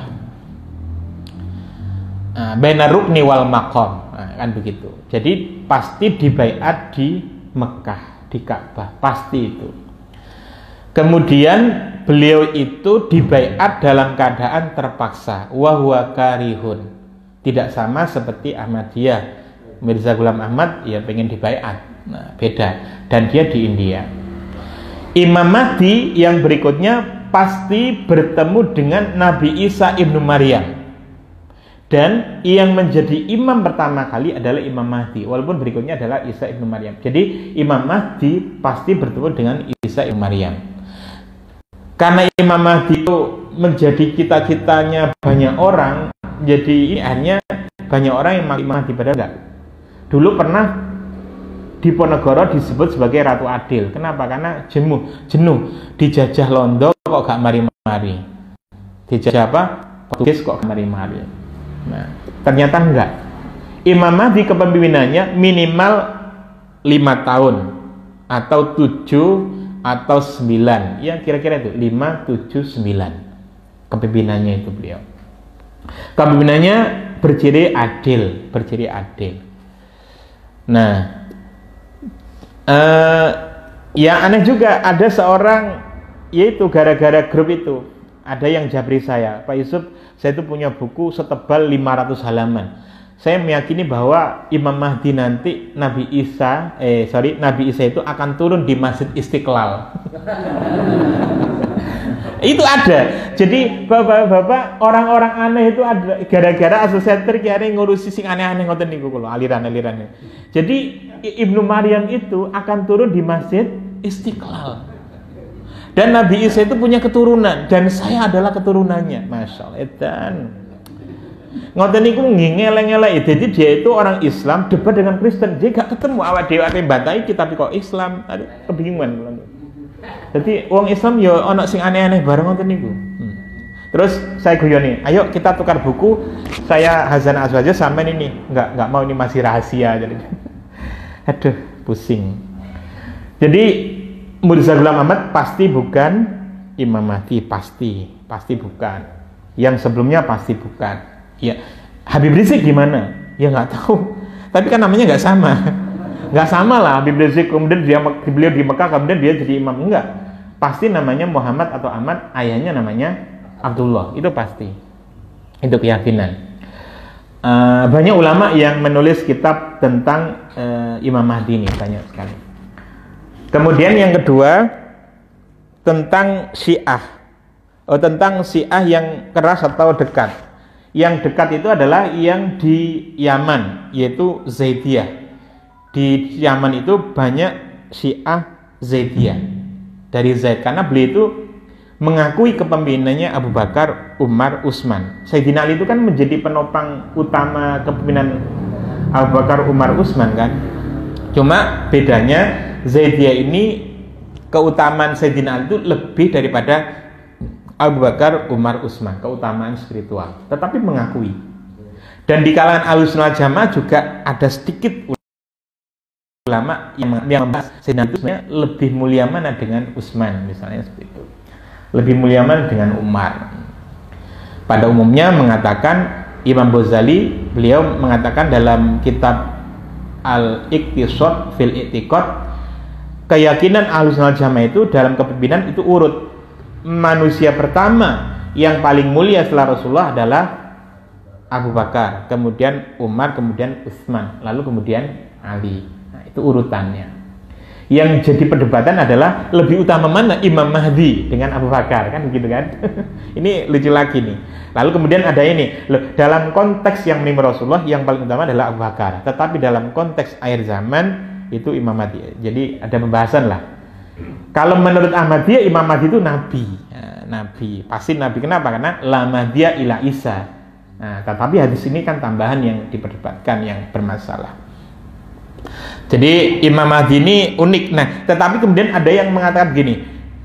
Nah, baina rukni wal maqam. Nah, kan begitu. Jadi pasti di baiat di Mekah, di Ka'bah, pasti itu. Kemudian beliau itu di baiat dalam keadaan terpaksa, wa huwa karihun. Tidak sama seperti Ahmadiyah. Mirza Ghulam Ahmad ya pengen dibaiat, nah beda, dan dia di India. Imam Mahdi yang berikutnya pasti bertemu dengan Nabi Isa ibnu Maryam, dan yang menjadi imam pertama kali adalah Imam Mahdi, walaupun berikutnya adalah Isa ibnu Maryam. Jadi Imam Mahdi pasti bertemu dengan Isa ibnu Maryam. Karena Imam Mahdi itu menjadi cita-citanya banyak orang, jadi ini hanya banyak orang yang Imam Mahdi, padahal enggak. Dulu pernah di Ponegoro disebut sebagai Ratu Adil. Kenapa? Karena jenuh, jenuh dijajah Londo kok gak mari-mari. Dijajah apa? Portugis kok gak mari-mari. Nah, ternyata enggak. Imam Mahdi kepemimpinannya minimal lima tahun atau tujuh atau sembilan. Ya kira-kira itu lima, tujuh, sembilan. Kepemimpinannya itu beliau. Kepemimpinannya berciri adil, berciri adil. Nah, uh, yang aneh juga ada seorang, yaitu gara-gara grup itu ada yang jabri saya, Pak Yusuf, saya itu punya buku setebal lima ratus halaman. Saya meyakini bahwa Imam Mahdi nanti Nabi Isa, eh sorry Nabi Isa itu akan turun di Masjid Istiqlal. Itu ada. Jadi bapak-bapak orang-orang aneh itu ada gara-gara asosiator kiai ngurusi sing aneh-aneh ngoten niku kula aliran-alirannya. Jadi Ibnu Maryam itu akan turun di Masjid Istiqlal. Dan Nabi Isa itu punya keturunan dan saya adalah keturunannya. Masyaallah edan. Ngoten niku ngeleng-eleng. Jadi dia itu orang Islam debat dengan Kristen. Dia gak ketemu awak dhewe ate batai kita kok Islam. Aduh, kebingungan. Jadi wong Islam ya ana sing aneh-aneh bareng ngoten niku. Hmm. Terus saya guyoni, ayo kita tukar buku. Saya Hazan Aswaja sampai ini nggak nggak mau, ini masih rahasia jadi. Aduh, pusing. Jadi Mirza Ghulam Ahmad pasti bukan Imam Mahdi, pasti, pasti bukan. Yang sebelumnya pasti bukan. Ya, Habib Rizik gimana? Ya nggak tahu. Tapi kan namanya nggak sama. Nggak sama lah Habib Rizik, kemudian dia beliau di Mekah, kemudian dia jadi imam. Enggak, pasti namanya Muhammad atau Ahmad, ayahnya namanya Abdullah, itu pasti, itu keyakinan. Uh, banyak ulama yang menulis kitab tentang uh, Imam Mahdi ini, banyak sekali. Kemudian yang kedua tentang Syiah, oh, tentang Syiah yang keras atau dekat. Yang dekat itu adalah yang di Yaman, yaitu Zaidiyah. Di Yaman itu banyak Syiah Zaidiyah dari Zaid, karena beliau itu mengakui kepemimpinannya Abu Bakar, Umar, Utsman. Sayyidina Ali itu kan menjadi penopang utama kepemimpinan Abu Bakar, Umar, Utsman kan. Cuma bedanya Zaidiyah ini keutamaan Sayyidina Ali itu lebih daripada Abu Bakar, Umar, Utsman, keutamaan spiritual, tetapi mengakui. Dan di kalangan Ahlussunnah Jamaah juga ada sedikit ulama yang yang membahas Sayyidina Ali lebih mulia mana dengan Utsman, misalnya seperti itu. Lebih mulia mana dengan Umar. Pada umumnya mengatakan Imam Ghazali, beliau mengatakan dalam kitab Al-Iqtisad fil I'tiqad, keyakinan Ahlussunnah Jamaah itu dalam kepemimpinan itu urut. Manusia pertama yang paling mulia setelah Rasulullah adalah Abu Bakar, kemudian Umar, kemudian Utsman, lalu kemudian Ali. Nah, itu urutannya. Yang jadi perdebatan adalah lebih utama mana Imam Mahdi dengan Abu Bakar, kan begitu kan? Ini lucu lagi nih. Lalu kemudian ada ini, loh, dalam konteks yang menimpa Rasulullah yang paling utama adalah Abu Bakar, tetapi dalam konteks akhir zaman itu Imam Mahdi. Jadi ada pembahasan lah. Kalau menurut Ahmadiyah, Imam Mahdi itu Nabi, ya, Nabi, pasti Nabi. Kenapa? Karena la Mahdiyah ila Isa. Nah, tetapi hadis ini kan tambahan yang diperdebatkan, yang bermasalah. Jadi Imam Mahdi ini unik. Nah, tetapi kemudian ada yang mengatakan begini,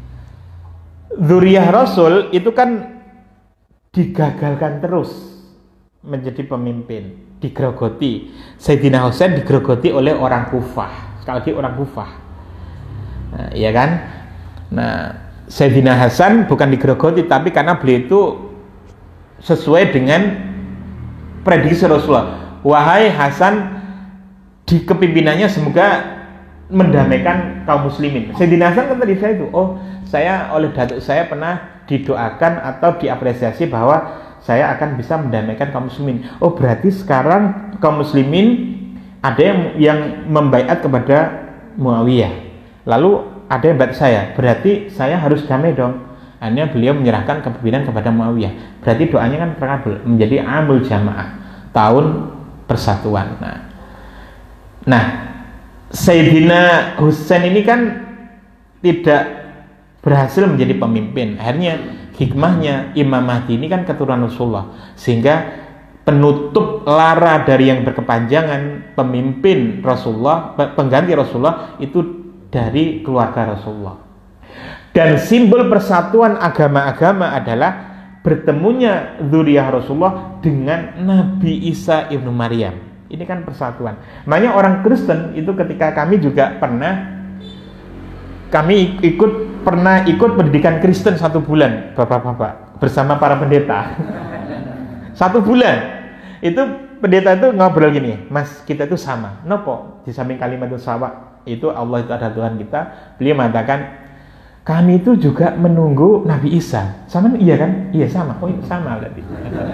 dzurriyyah Rasul itu kan digagalkan terus menjadi pemimpin, digerogoti. Sayyidina Husain digerogoti oleh orang Kufah, sekali lagi orang Kufah. Nah, iya kan? Nah, Sayyidina Hasan bukan digerogoti, tapi karena beliau itu sesuai dengan prediksi Rasulullah. Wahai Hasan, di kepimpinannya semoga mendamaikan kaum muslimin. Sayyidina Hasan kan tadi saya itu, oh saya oleh datuk saya pernah didoakan atau diapresiasi bahwa saya akan bisa mendamaikan kaum muslimin. Oh berarti sekarang kaum muslimin ada yang, yang membaiat kepada Muawiyah. Lalu ada yang buat saya, berarti saya harus damai dong. Akhirnya beliau menyerahkan kepemimpinan kepada Muawiyah. Berarti doanya kan terkabul, menjadi amul jamaah, tahun persatuan. Nah, nah Sayyidina Husain ini kan tidak berhasil menjadi pemimpin. Akhirnya hikmahnya Imam Mahdi ini kan keturunan Rasulullah, sehingga penutup lara dari yang berkepanjangan pemimpin Rasulullah, pengganti Rasulullah itu dari keluarga Rasulullah. Dan simbol persatuan agama-agama adalah bertemunya dzurriyyah Rasulullah dengan Nabi Isa ibnu Maryam. Ini kan persatuan. Makanya orang Kristen itu ketika kami juga pernah kami ikut pernah ikut pendidikan Kristen satu bulan, bapak-bapak, bersama para pendeta. Satu bulan. Itu pendeta itu ngobrol gini, Mas, kita itu sama. Nopo? Di samping kalimat itu sawa, itu Allah itu adalah Tuhan kita. Beliau mengatakan, kami itu juga menunggu Nabi Isa. Sama? Iya kan? Iya sama. Oh itu sama berarti.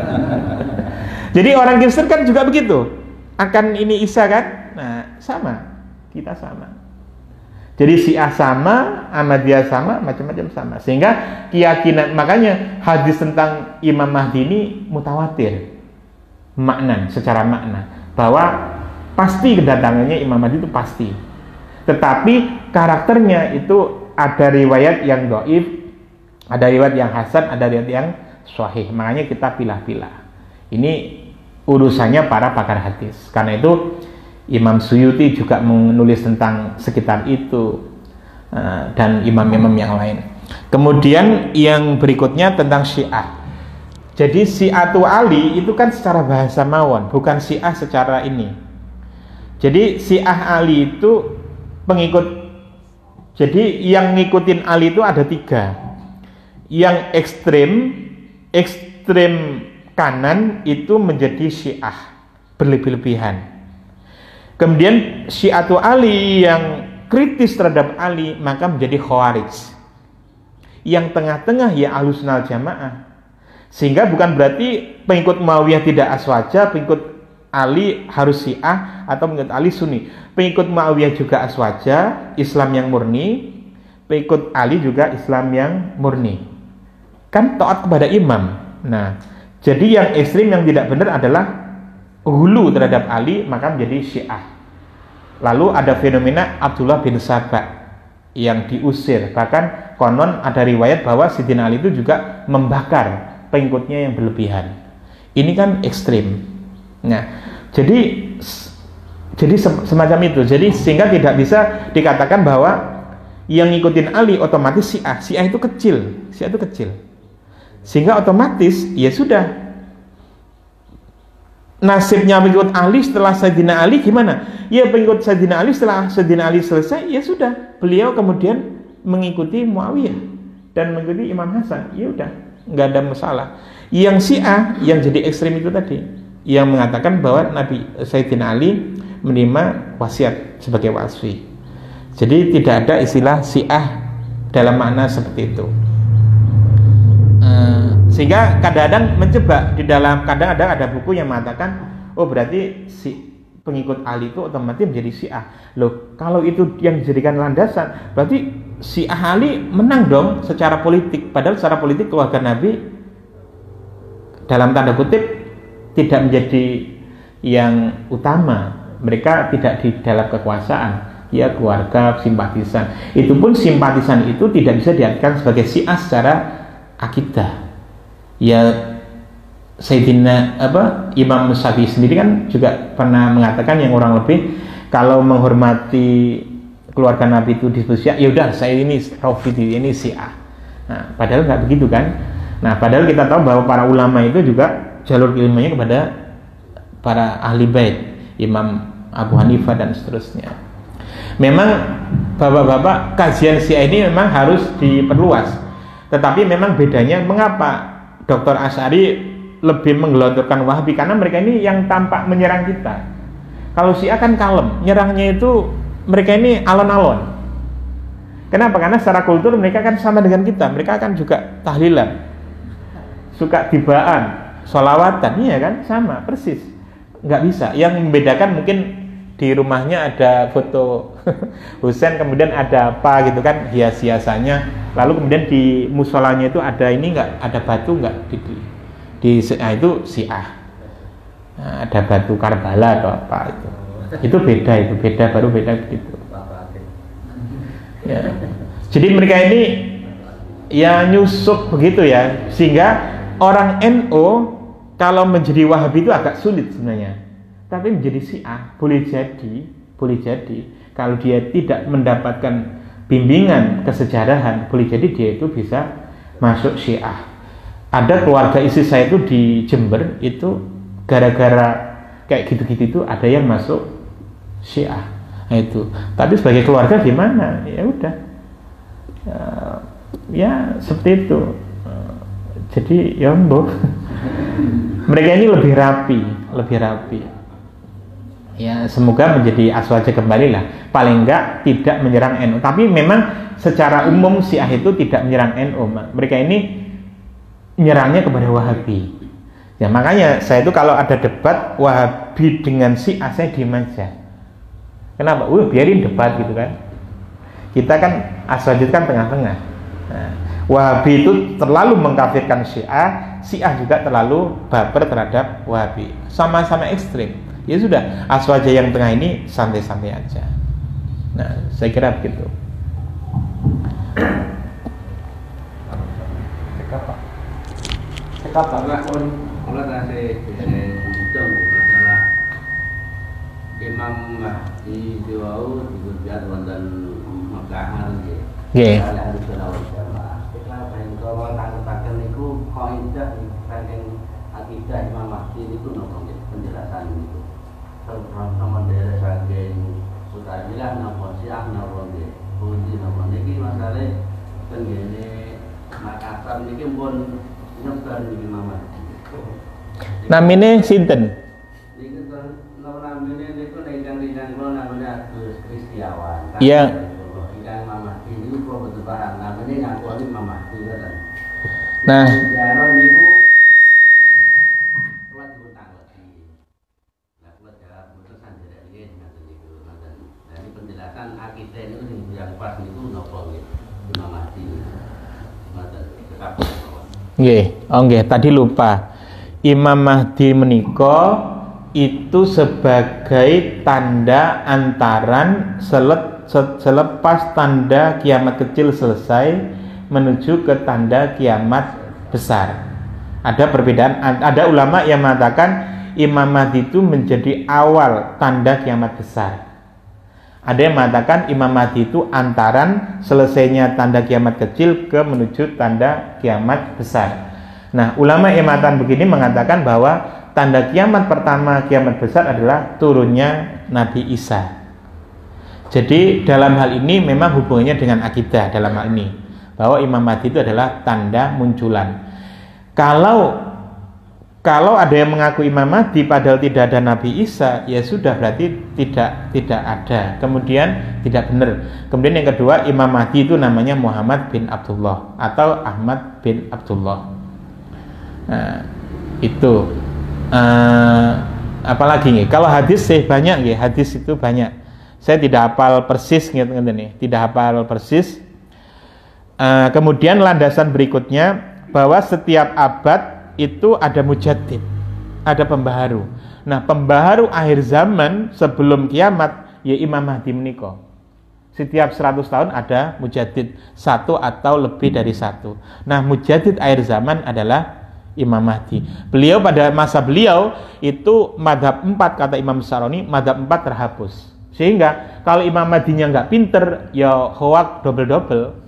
Jadi orang Kristen kan juga begitu. Akan ini Isa kan? Nah sama. Kita sama. Jadi Syiah sama, Ahmadiyah sama, macam-macam sama. Sehingga keyakinan, makanya hadis tentang Imam Mahdi ini mutawatir. Makna, secara makna. Bahwa pasti kedatangannya Imam Mahdi itu pasti. Tetapi karakternya itu ada riwayat yang dhaif, ada riwayat yang hasan, ada riwayat yang sahih. Makanya kita pilah-pilah. Ini urusannya para pakar hadis. Karena itu Imam Suyuti juga menulis tentang sekitar itu, dan imam-imam yang lain. Kemudian yang berikutnya tentang Syiah. Jadi Syiatu Ali itu kan secara bahasa mawon, bukan Syiah secara ini. Jadi Syiah Ali itu pengikut. Jadi yang ngikutin Ali itu ada tiga. Yang ekstrem, ekstrem kanan itu menjadi Syiah, berlebih-lebihan. Kemudian Syiatu Ali yang kritis terhadap Ali maka menjadi Khawarij. Yang tengah-tengah ya Ahlussunnah Jamaah. Sehingga bukan berarti pengikut Muawiyah tidak aswaja, pengikut Ali harus Syiah atau pengikut Ali Sunni. Pengikut Muawiyah juga aswaja, Islam yang murni. Pengikut Ali juga Islam yang murni. Kan taat kepada imam. Nah, jadi yang ekstrim yang tidak benar adalah hulu terhadap Ali, maka menjadi Syiah. Lalu ada fenomena Abdullah bin Sabah. yang diusir. Bahkan konon ada riwayat bahwa Sayyidina Ali itu juga membakar pengikutnya yang berlebihan. Ini kan ekstrim. Nah, jadi jadi semacam itu. Jadi sehingga tidak bisa dikatakan bahwa yang ngikutin Ali otomatis Syiah. Syiah itu kecil, Syiah itu kecil. Sehingga otomatis ya sudah, nasibnya pengikut Ali setelah Sayyidina Ali gimana? Ya pengikut Sayyidina Ali setelah Sayyidina Ali selesai, ya sudah, beliau kemudian mengikuti Muawiyah dan mengikuti Imam Hasan. Ya udah, nggak ada masalah. Yang Syiah yang jadi ekstrem itu tadi, yang mengatakan bahwa Nabi Sayyidina Ali menerima wasiat sebagai wasi. Jadi tidak ada istilah Syiah dalam makna seperti itu. Uh, sehingga kadang-kadang menjebak di dalam, kadang-kadang ada buku yang mengatakan, oh berarti si pengikut Ali itu otomatis menjadi Syiah. Loh, kalau itu yang dijadikan landasan, berarti Syiah Ali menang dong secara politik. Padahal secara politik keluarga Nabi dalam tanda kutip tidak menjadi yang utama. Mereka tidak di dalam kekuasaan. Ya keluarga simpatisan. Itu pun simpatisan itu tidak bisa diartikan sebagai Syiah secara akidah. Ya Sayyidina apa Imam Syafi'i sendiri kan juga pernah mengatakan yang kurang lebih kalau menghormati keluarga Nabi itu disebut Syiah, ya udah saya ini Rafidhi, ini Syiah. Nah, padahal nggak begitu kan. Nah, padahal kita tahu bahwa para ulama itu juga jalur ilmunya kepada para ahli bait, Imam Abu Hanifah dan seterusnya. Memang bapak-bapak kajian Syiah ini memang harus diperluas. Tetapi memang bedanya mengapa Doktor Asy'ari lebih menggelontorkan Wahabi, karena mereka ini yang tampak menyerang kita. Kalau Syiah kan kalem, nyerangnya itu mereka ini alon-alon. Kenapa? Karena secara kultur mereka kan sama dengan kita. Mereka kan juga tahlilan, suka tibaan, sholawatan, iya kan, sama persis. Nggak bisa. Yang membedakan mungkin di rumahnya ada foto Husain, kemudian ada apa gitu kan, hias-hiasannya, lalu kemudian di musolanya itu ada ini enggak, ada batu enggak di, di nah itu Syiah. Nah, ada batu Karbala atau apa itu. Itu beda, itu beda, baru beda begitu. Ya. Jadi mereka ini ya nyusup begitu ya, sehingga orang N U kalau menjadi Wahabi itu agak sulit sebenarnya. Tapi menjadi Syiah boleh jadi, boleh jadi kalau dia tidak mendapatkan bimbingan kesejarahan, boleh jadi dia itu bisa masuk Syiah. Ada keluarga istri saya itu di Jember itu gara-gara kayak gitu-gitu itu ada yang masuk Syiah. Nah, itu. Tapi sebagai keluarga gimana? Ya udah. Uh, ya seperti itu. Uh, jadi ya mbok. Mereka ini lebih rapi, lebih rapi. Ya semoga menjadi aswaja kembali lah. Paling enggak tidak menyerang N U. Tapi memang secara umum Syiah itu tidak menyerang N U. Mereka ini menyerangnya kepada Wahabi. Ya makanya saya itu kalau ada debat Wahabi dengan Syiah saya diam aja. Kenapa? Wah biarin debat gitu kan. Kita kan aswajud kan tengah-tengah. Nah, Wahabi itu terlalu mengkafirkan Syiah, Syiah juga terlalu baper terhadap Wahabi. Sama-sama ekstrim. Ya sudah, aswaja yang tengah ini santai-santai aja. Nah, saya kira begitu. Cekap Pak. Cekap Pak. Kalau tadi hitung masalah Imam Mahdi Diwau dibuat wonten Mekah nggih. Nggih. Harus selawat jamaah. Kenapa yang kalau tangkep-tangkep niku kaidah saking akidah Imam Mahdi niku napa nggih penjelasan niku. Sama daerah saking Sutamilah napa Syiah napa nggih. Pundi napa niki masalahe tengene Makassar niki pun nyebar niki Imam Mahdi. Namine sinten? Niku napa namine niku ingkang-ingkang kula namine Agus Kristiawan. Iya. Ingkang Imam Mahdi niku kula betul paham namine ngakoni Imam Mahdi ngoten. Nah, jaro niku kula diuntang lagi. Lah kula jawab putusan derek nggih ngoten niku ngoten. Dari penjelasan akidah niku sing yang pas niku napa nggih Imam Mahdi. Ngoten tetap. Nggih, oh nggih, tadi lupa. Imam Mahdi menika itu sebagai tanda antaran selet selepas tanda kiamat kecil selesai menuju ke tanda kiamat besar. Ada perbedaan, ada ulama yang mengatakan Imam Mahdi itu menjadi awal tanda kiamat besar. Ada yang mengatakan Imam Mahdi itu antaran selesainya tanda kiamat kecil ke menuju tanda kiamat besar. Nah, ulama yang mengatakan begini mengatakan bahwa tanda kiamat pertama kiamat besar adalah turunnya Nabi Isa. Jadi dalam hal ini memang hubungannya dengan akidah dalam hal ini, bahwa Imam Mahdi itu adalah tanda munculan. Kalau kalau ada yang mengaku Imam Mahdi padahal tidak ada Nabi Isa, ya sudah berarti tidak tidak ada. Kemudian tidak benar. Kemudian yang kedua, Imam Mahdi itu namanya Muhammad bin Abdullah atau Ahmad bin Abdullah. Nah, itu. Uh, apalagi nih, kalau hadis sih banyak nih, hadis itu banyak. Saya tidak hafal persis gitu nih, tidak hafal persis. Uh, kemudian landasan berikutnya bahwa setiap abad itu ada mujaddid, ada pembaharu. Nah, pembaharu akhir zaman sebelum kiamat ya Imam Mahdi menika. Setiap seratus tahun ada mujaddid, satu atau lebih dari satu. Nah, mujaddid akhir zaman adalah Imam Mahdi. Beliau pada masa beliau itu madhab empat, kata Imam Saroni, madhab empat terhapus. Sehingga kalau Imam Mahdinya nggak pinter, ya hoak double-double.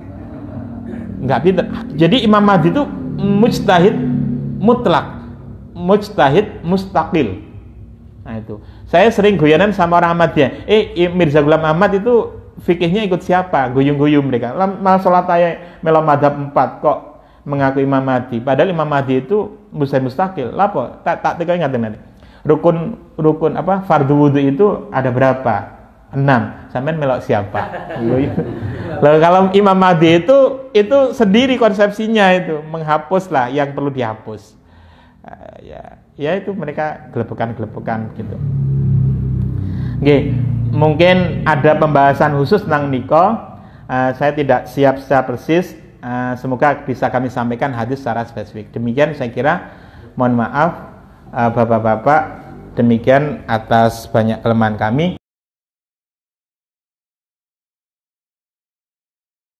Nggak pinter. Jadi Imam Mahdi itu mujtahid mutlak, mujtahid mustaqil. Nah itu. Saya sering guyonan sama orang Ahmadiyah. Eh Mirza Ghulam Ahmad itu fikihnya ikut siapa? Guyung-guyung mereka. Malah sholat ayat melam madhab empat kok mengaku Imam Mahdi, padahal Imam Mahdi itu mustahil mustaqil. Lapo? Tak tak tekan ingat nanti. Rukun rukun apa? Fardu wudu itu ada berapa? enam. Sampean melok siapa? Lalu kalau Imam Mahdi itu itu sendiri konsepsinya itu, menghapuslah yang perlu dihapus. Uh, ya, ya itu mereka gelebekan-gelebekan gitu. Oke, mungkin ada pembahasan khusus tentang nikah. Uh, saya tidak siap secara persis. Uh, semoga bisa kami sampaikan hadis secara spesifik. Demikian saya kira, mohon maaf uh, bapak-bapak, demikian atas banyak kelemahan kami.